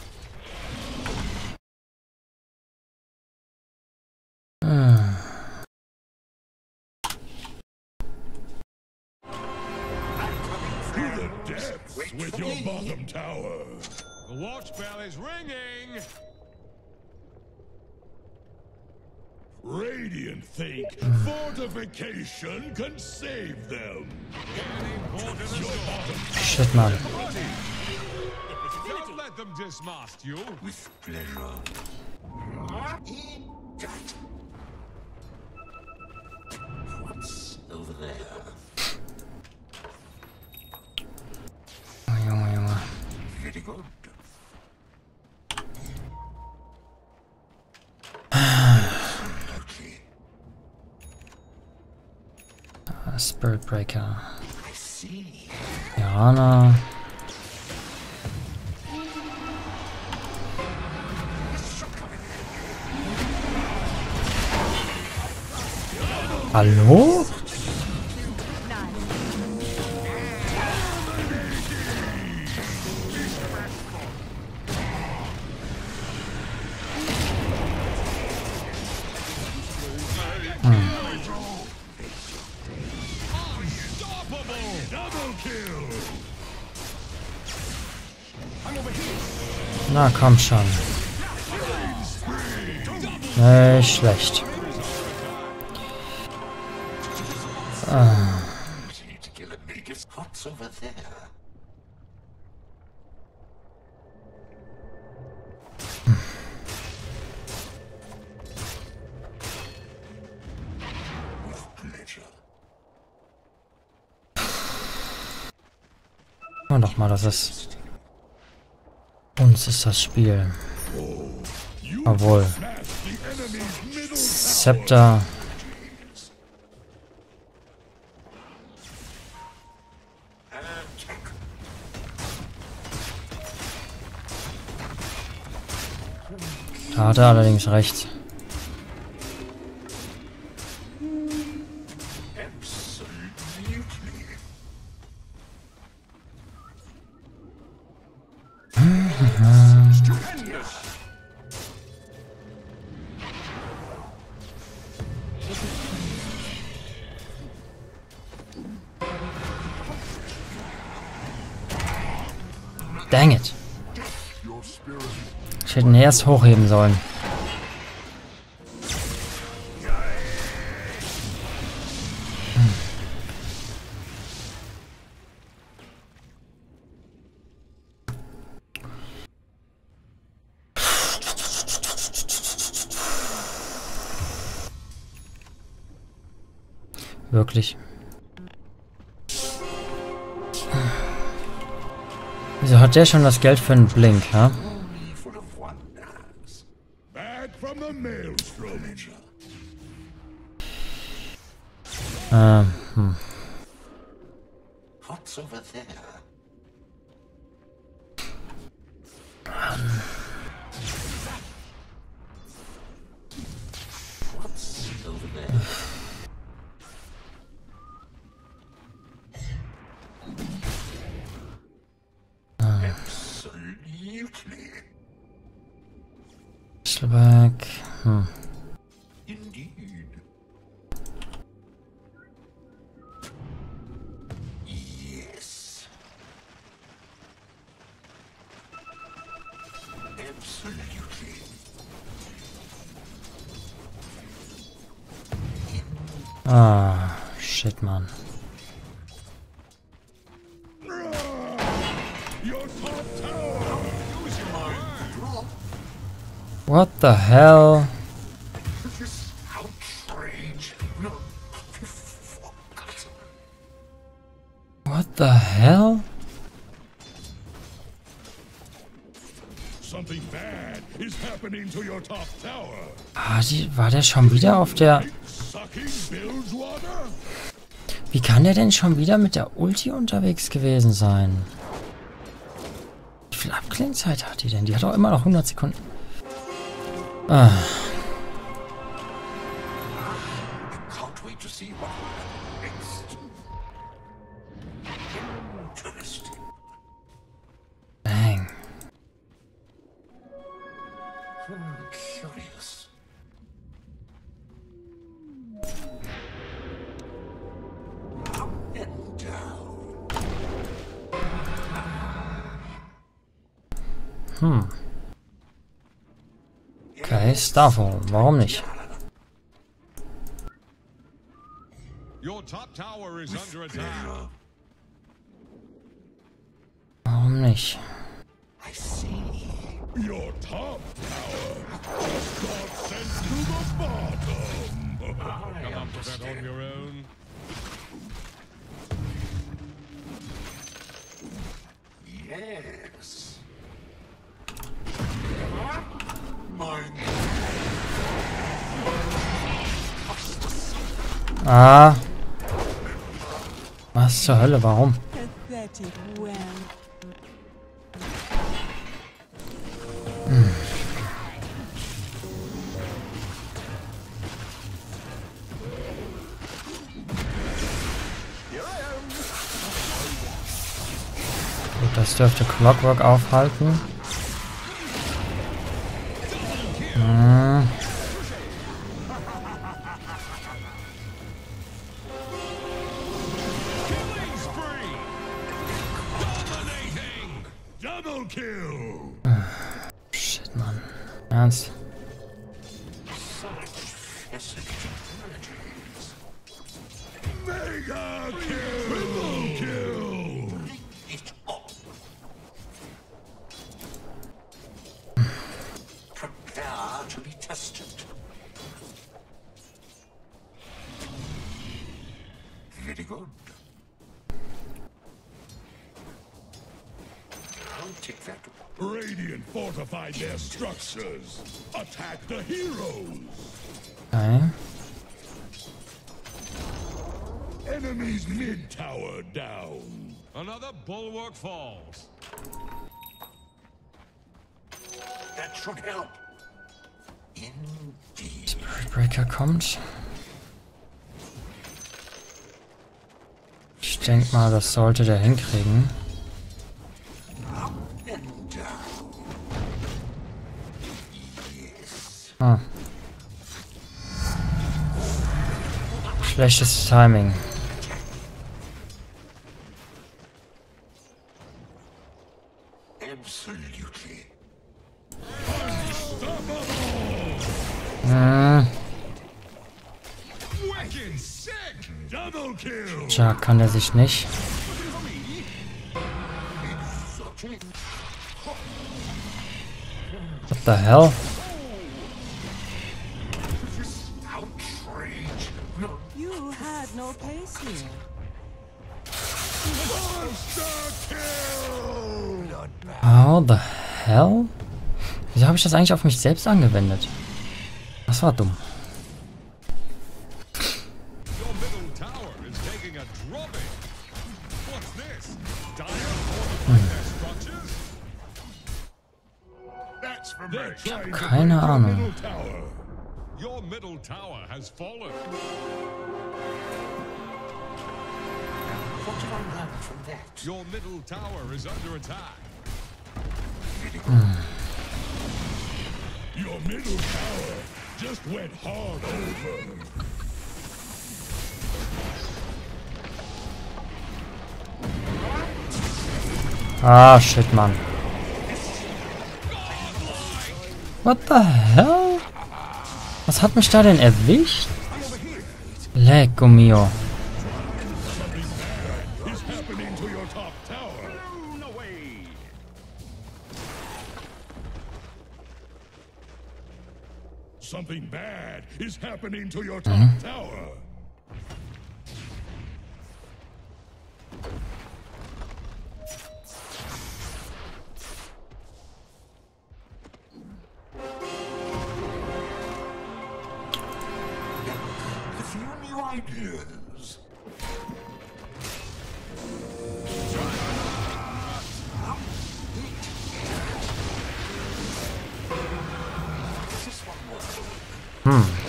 With your bottom tower. The watch bell is ringing. Radiant think fortification can save them. Shit, Mann. Don't let them dismast you. With pleasure. Eat that. What's over there? Oh, Junge, Junge. Very good. Okay. Spirit Breaker. I see. Jana. Hallo? Na komm schon. Nicht schlecht. Need to kill a biggest. What's over there? With pleasure. Guck doch mal, das ist... Uns ist das Spiel. Obwohl. Scepter. Da hat er allerdings recht. Absolutely. Dang it. Ich hätte ihn erst hochheben sollen. Wirklich. Wieso hat der schon das Geld für einen Blink, ha? Back from the maelstrom. What's over there? What's over there? Absolutely. Back. Indeed. Yes. Absolutely. Ah, shit, Mann. Your top tower. What the hell? This outrage will be forgotten. What the hell? Something bad is happening to your top tower. Ah, war der schon wieder auf der... Sucking Bilgewater? Wie kann der denn schon wieder mit der Ulti unterwegs gewesen sein? Wie viel Abklingzeit hat die denn? Die hat auch immer noch 100 Sekunden. Ah. Can't wait to see what will happen next. Interesting. Dang. Curious. Up and down. Okay, Starfall. Warum nicht? Your top tower is under attack. Warum nicht? I see. Your top tower just got sent to the bottom. Come up with that on your own. Yes. Mine. Ah. Was zur Hölle? Warum? Pathetic well. Gut, das dürfte Clockwork aufhalten. Killing spree. Dominating. Double kill. Shit, Mann. Ernst? Mega kill. Triple kill. It up. Prepare to be tested. Very good. I'll take that. Radiant fortified their structures. Attack the heroes. Okay. Enemy's mid tower down. Another bulwark falls. That should help. Indeed. Breaker kommt. Ich denke mal, das sollte der hinkriegen. Up and down. Yes. Ah. Schlechtes Timing. Wicked sick! Double kill! Tja, kann er sich nicht. What the hell? You had no pace here. How the hell? Wieso habe ich das eigentlich auf mich selbst angewendet? Das war dumm. Your middle tower is taking a drubbing. What's this? Dire fortified their structures? That's from me. Keine Ahnung. Your middle tower has fallen. What did I learn from that? Your middle tower is under attack. Your middle tower just went hard over. Ah, shit, Mann. What the hell? Was hat mich da denn erwischt? Lecco mio. Is happening to your top tower. No way. Something bad is happening to your top tower. A few new ideas. This one more.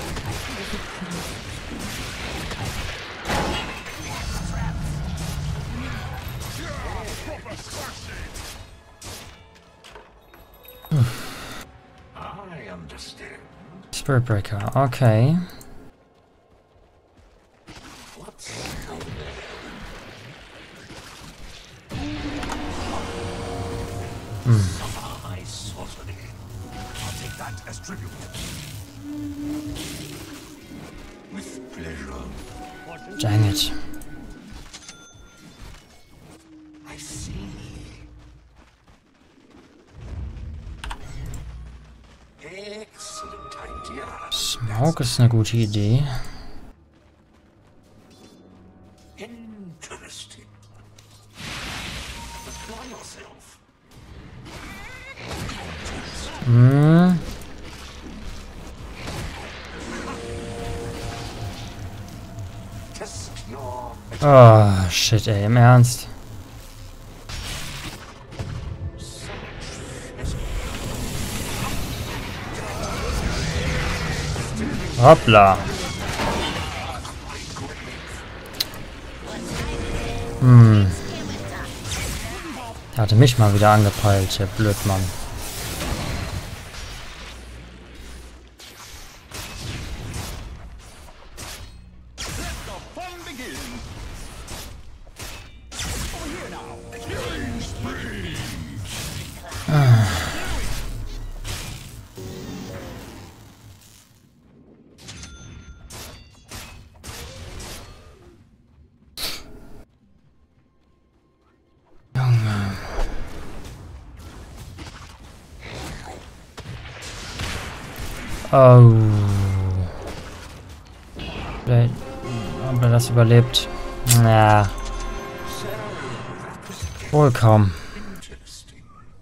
I understand. Spirit Breaker, okay. What's I sorcery. I'll take that as tribute. With pleasure. Dang it. I see. Excellent idea. Smoke ist eine gute Idee. Interesting. Apply yourself. Hm. Test your Oh, shit, ey, im Ernst. Hoppla. Der hatte mich mal wieder angepeilt, der Blödmann. Oh. Vielleicht, ob er das überlebt. Ja. Wohl kaum. interesting.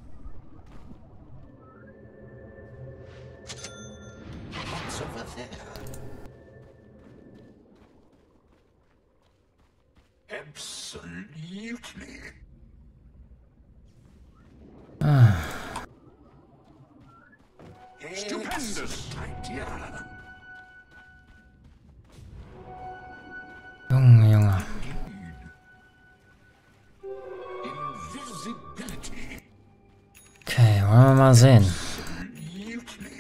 What's over there? Absolutely. Stupendous idea. Junge, Junge. Invisibility. Okay, wollen wir mal sehen. Absolutely.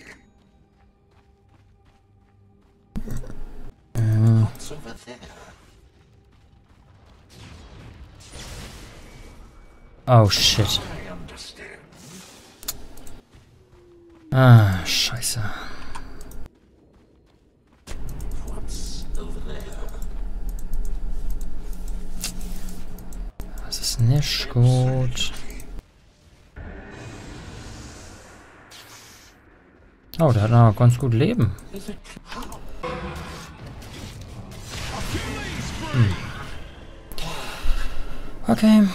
What's over there? Oh, shit. I understand. Ah, scheiße. ist nicht gut. Oh, der hat noch ganz gut Leben. Okay.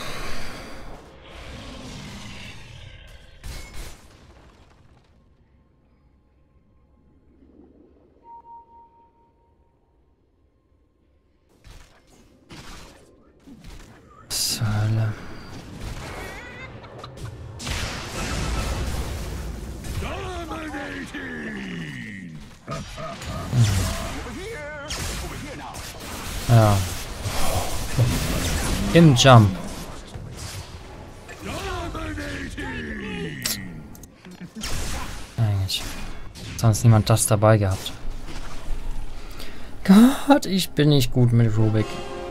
Zur Hölle. Ja. Im Jump. Eigentlich. Sonst niemand das dabei gehabt. Gott, ich bin nicht gut mit Rubik.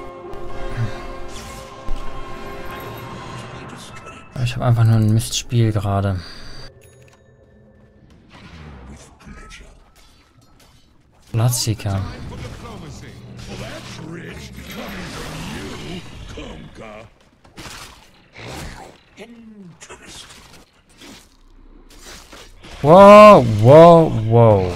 Ich habe einfach nur ein Mistspiel gerade. Bloodseeker. Wow, wow, wow.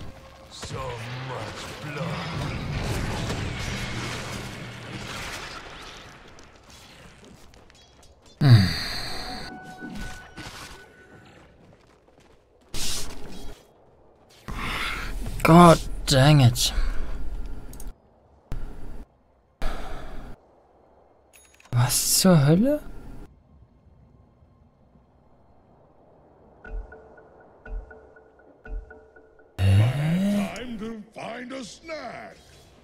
God dang it. Was zur Hölle? Time to find a snack.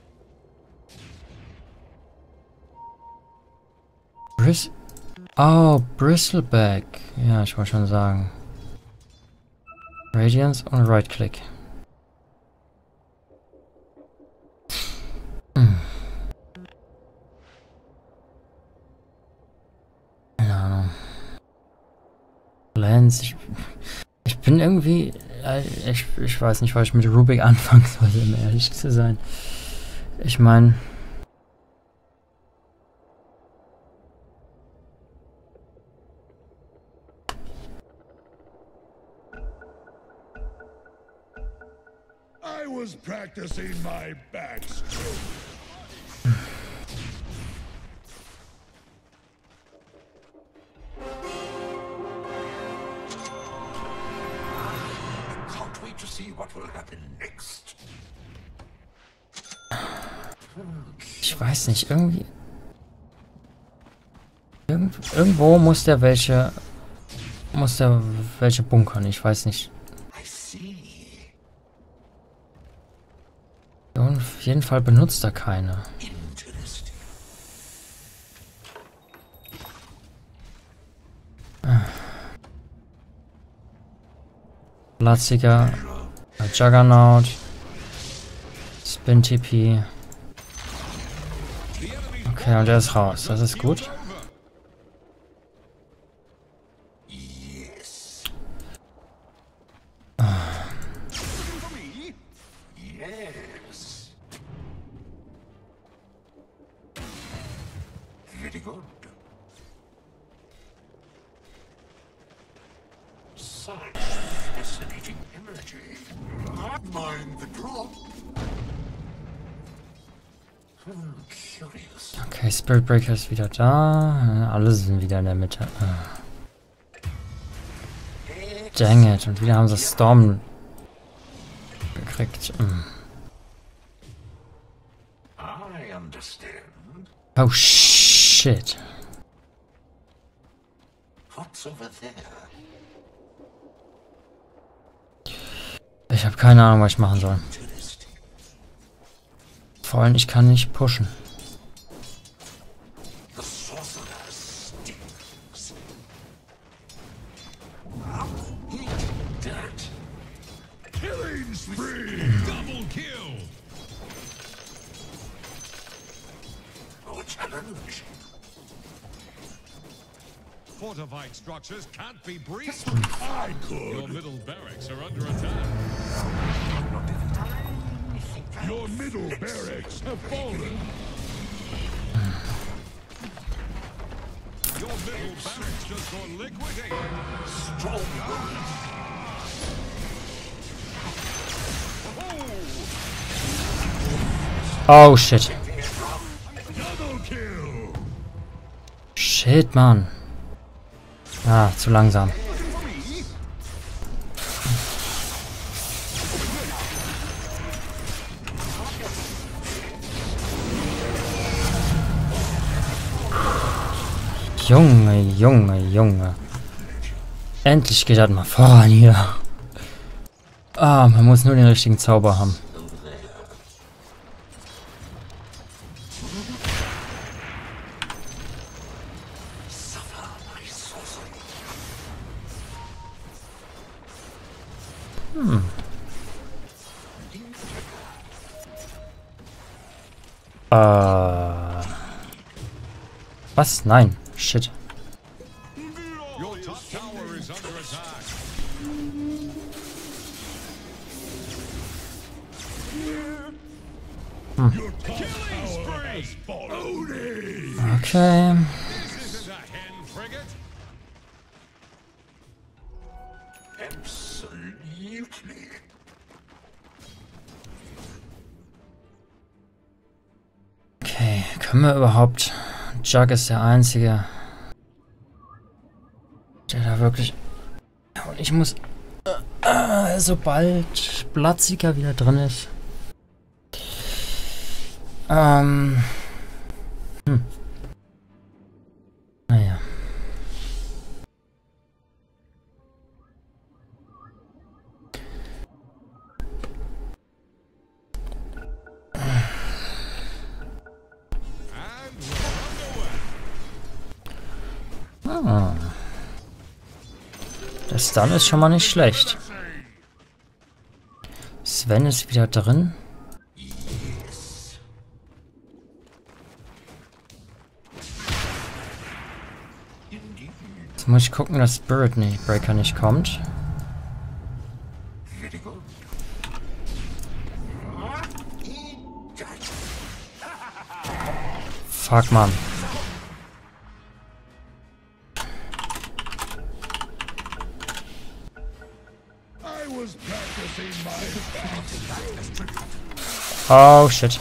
Bristleback. Ja, ich wollte schon sagen. Radiance und Right-Click. Keine Ahnung. Lens. Ich bin irgendwie... Ich weiß nicht, was ich mit Rubik anfangen soll, um ehrlich zu sein. Ich meine... I was practicing my backstroke. Can't wait to see what will happen next. Ich weiß nicht, irgendwie... Irgendwo muss der welche... bunkern, ich weiß nicht. I see. Auf jeden Fall benutzt er keine. Interesting. Bloodseeker, Juggernaut, Spin TP. Okay, und der ist raus. Das ist gut. Yes. Yes. Very good. Such fascinating energy. Mind the drop. Curious. Okay, Spirit Breaker ist wieder da. Alle sind wieder in der Mitte. Dang it. Und wieder haben sie Storm gekriegt. I understand. Oh shit. What's over there? Ich habe keine Ahnung, was ich machen soll. Interesting. Vor allem, ich kann nicht pushen. The sorcerer stings. Eat dirt. Killing spree. Double kill. No challenge. Fortified structures can't be breached. I could. Your middle barracks are under attack. Your middle barracks have fallen. middle barracks just got liquidated. Strong words. Oh, shit. Double kill. Shit, Mann. Ah, zu langsam. Junge, Junge, Junge. Endlich geht das mal voran hier. Ah, man muss nur den richtigen Zauber haben. Was? Nein. Shit. Your top tower is under attack. Your top tower has fallen. Okay. This isn't a hen frigate. Absolutely. Okay, können wir überhaupt... Jug ist der Einzige, der da wirklich... Und ich muss... sobald Bloodseeker wieder drin ist... Naja. Der Stun ist schon mal nicht schlecht. Sven ist wieder drin. Jetzt muss ich gucken, dass Spirit Breaker nicht kommt. Fuck, Mann. Oh, shit.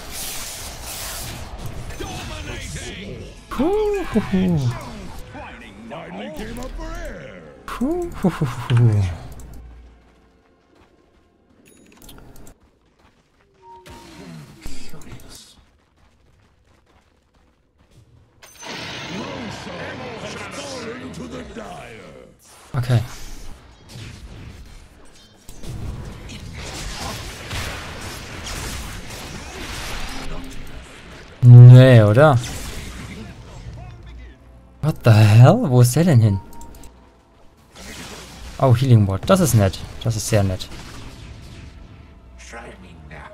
Finally came up for air. Falling to the dire. Okay. Nee, oder? What the hell? Wo ist der denn hin? Oh, Healing Ward. Das ist nett. Das ist sehr nett. Try me now.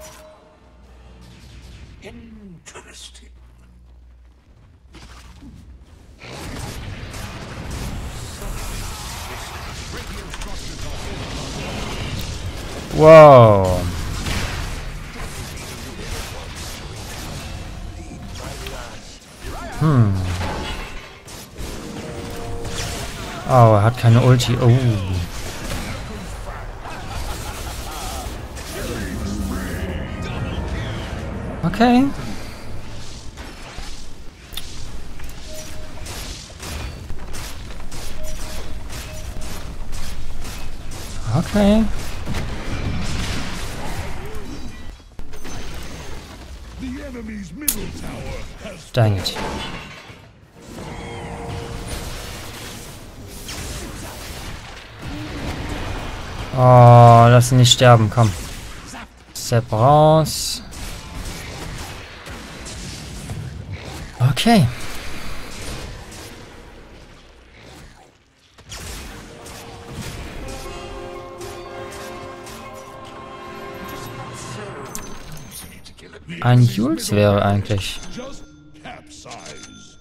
Interesting. Wow. Oh, er hat keine Ulti. Oh. Okay. Okay. The enemy's middle tower has Dang it. Oh, lass ihn nicht sterben, komm. Sepp raus. Okay. Ein Jules wäre eigentlich. just capsized.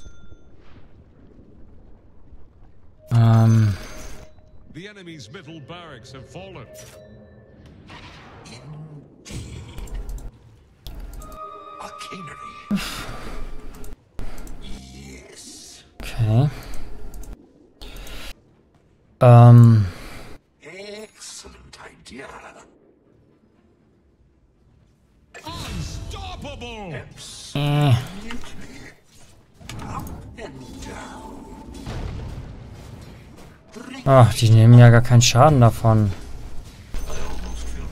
The enemy's middle barracks have fallen. Arcanery. Yes. Okay. Excellent idea. Unstoppable! Up and down. Ach, die nehmen ja gar keinen Schaden davon. I almost feel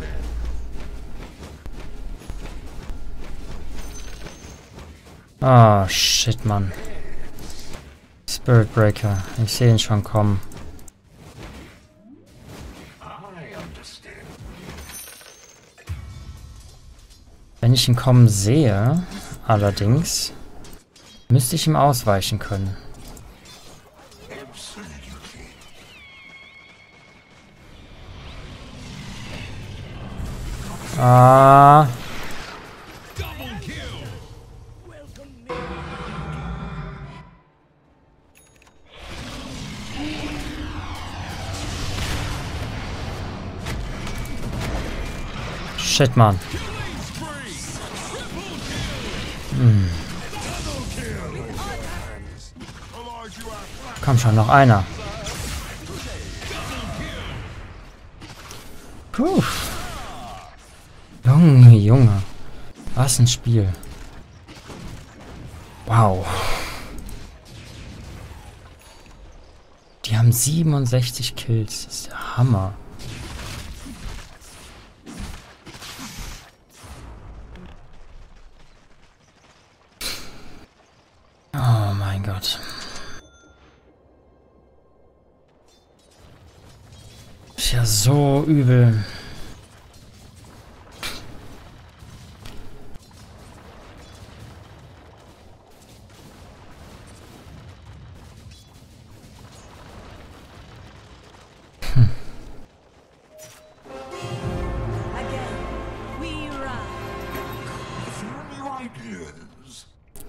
bad. Ah, shit, Mann. Spirit Breaker. Ich sehe ihn schon kommen. I understand. Wenn ich ihn kommen sehe, allerdings, müsste ich ihm ausweichen können. Absolutely. Ah. Double kill! Shit, Mann. Killing spree! Triple kill! Double kill! Komm schon, noch einer. Puh. Junge, Junge. Was ein Spiel. Wow. Die haben 67 Kills. Das ist der Hammer. Oh mein Gott. Ist ja so übel. Again, we ride. If you have new ideas.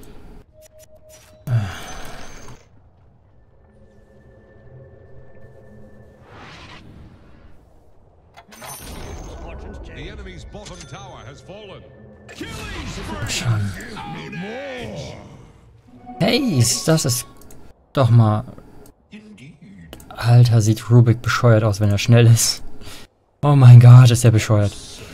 The enemy's bottom tower has fallen. Killing spree! Schon. Need more! Hey, das ist doch mal... Indeed. Alter, sieht Rubik bescheuert aus, wenn er schnell ist. Oh mein Gott, ist er bescheuert.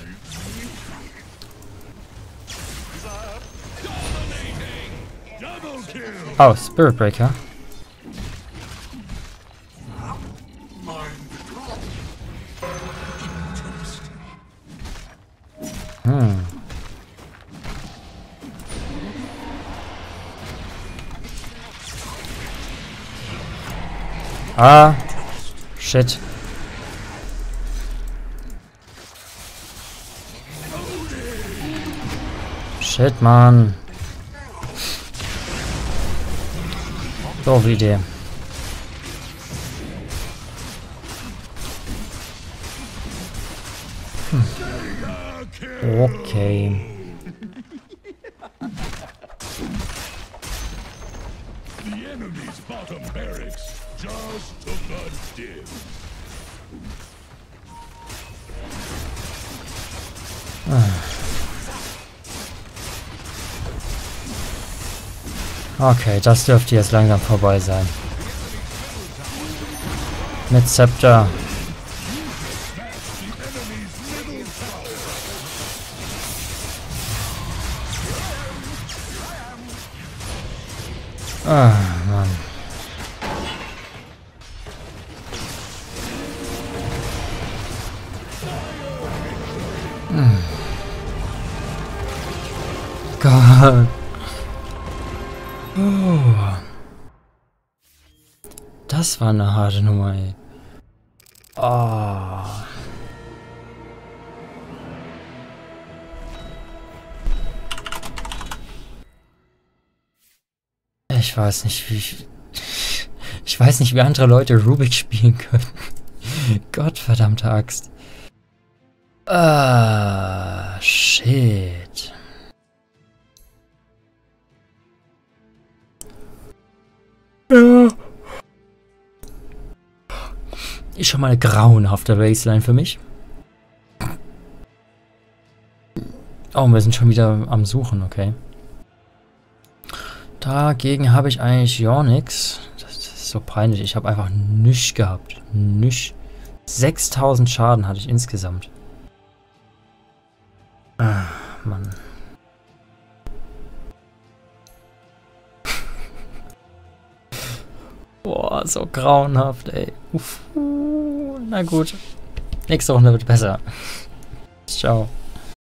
Double kill! Oh, Spirit Breaker. Mind drop. Interesting. Hm. Ah. Shit. Shit, Mann. Doofe Idee. Okay. The enemy's bottom barracks just took a dip. Okay, das dürfte jetzt langsam vorbei sein. Mit Scepter. Ah, Mann. Gott. Oh. Das war eine harte Nummer, ey. Oh. Ich weiß nicht, wie... Ich weiß nicht, wie andere Leute Rubik spielen können. Gottverdammte Axt. Ah, shit. Ja. Ist schon mal eine grauenhafte Baseline für mich. Oh, wir sind schon wieder am Suchen, okay. Dagegen habe ich eigentlich ja nichts. Das so peinlich. Ich habe einfach nichts gehabt. Nichts. 6000 Schaden hatte ich insgesamt. Ah, Mann. Boah, so grauenhaft, ey. Uff. Na gut. Nächste Runde wird besser. Ciao.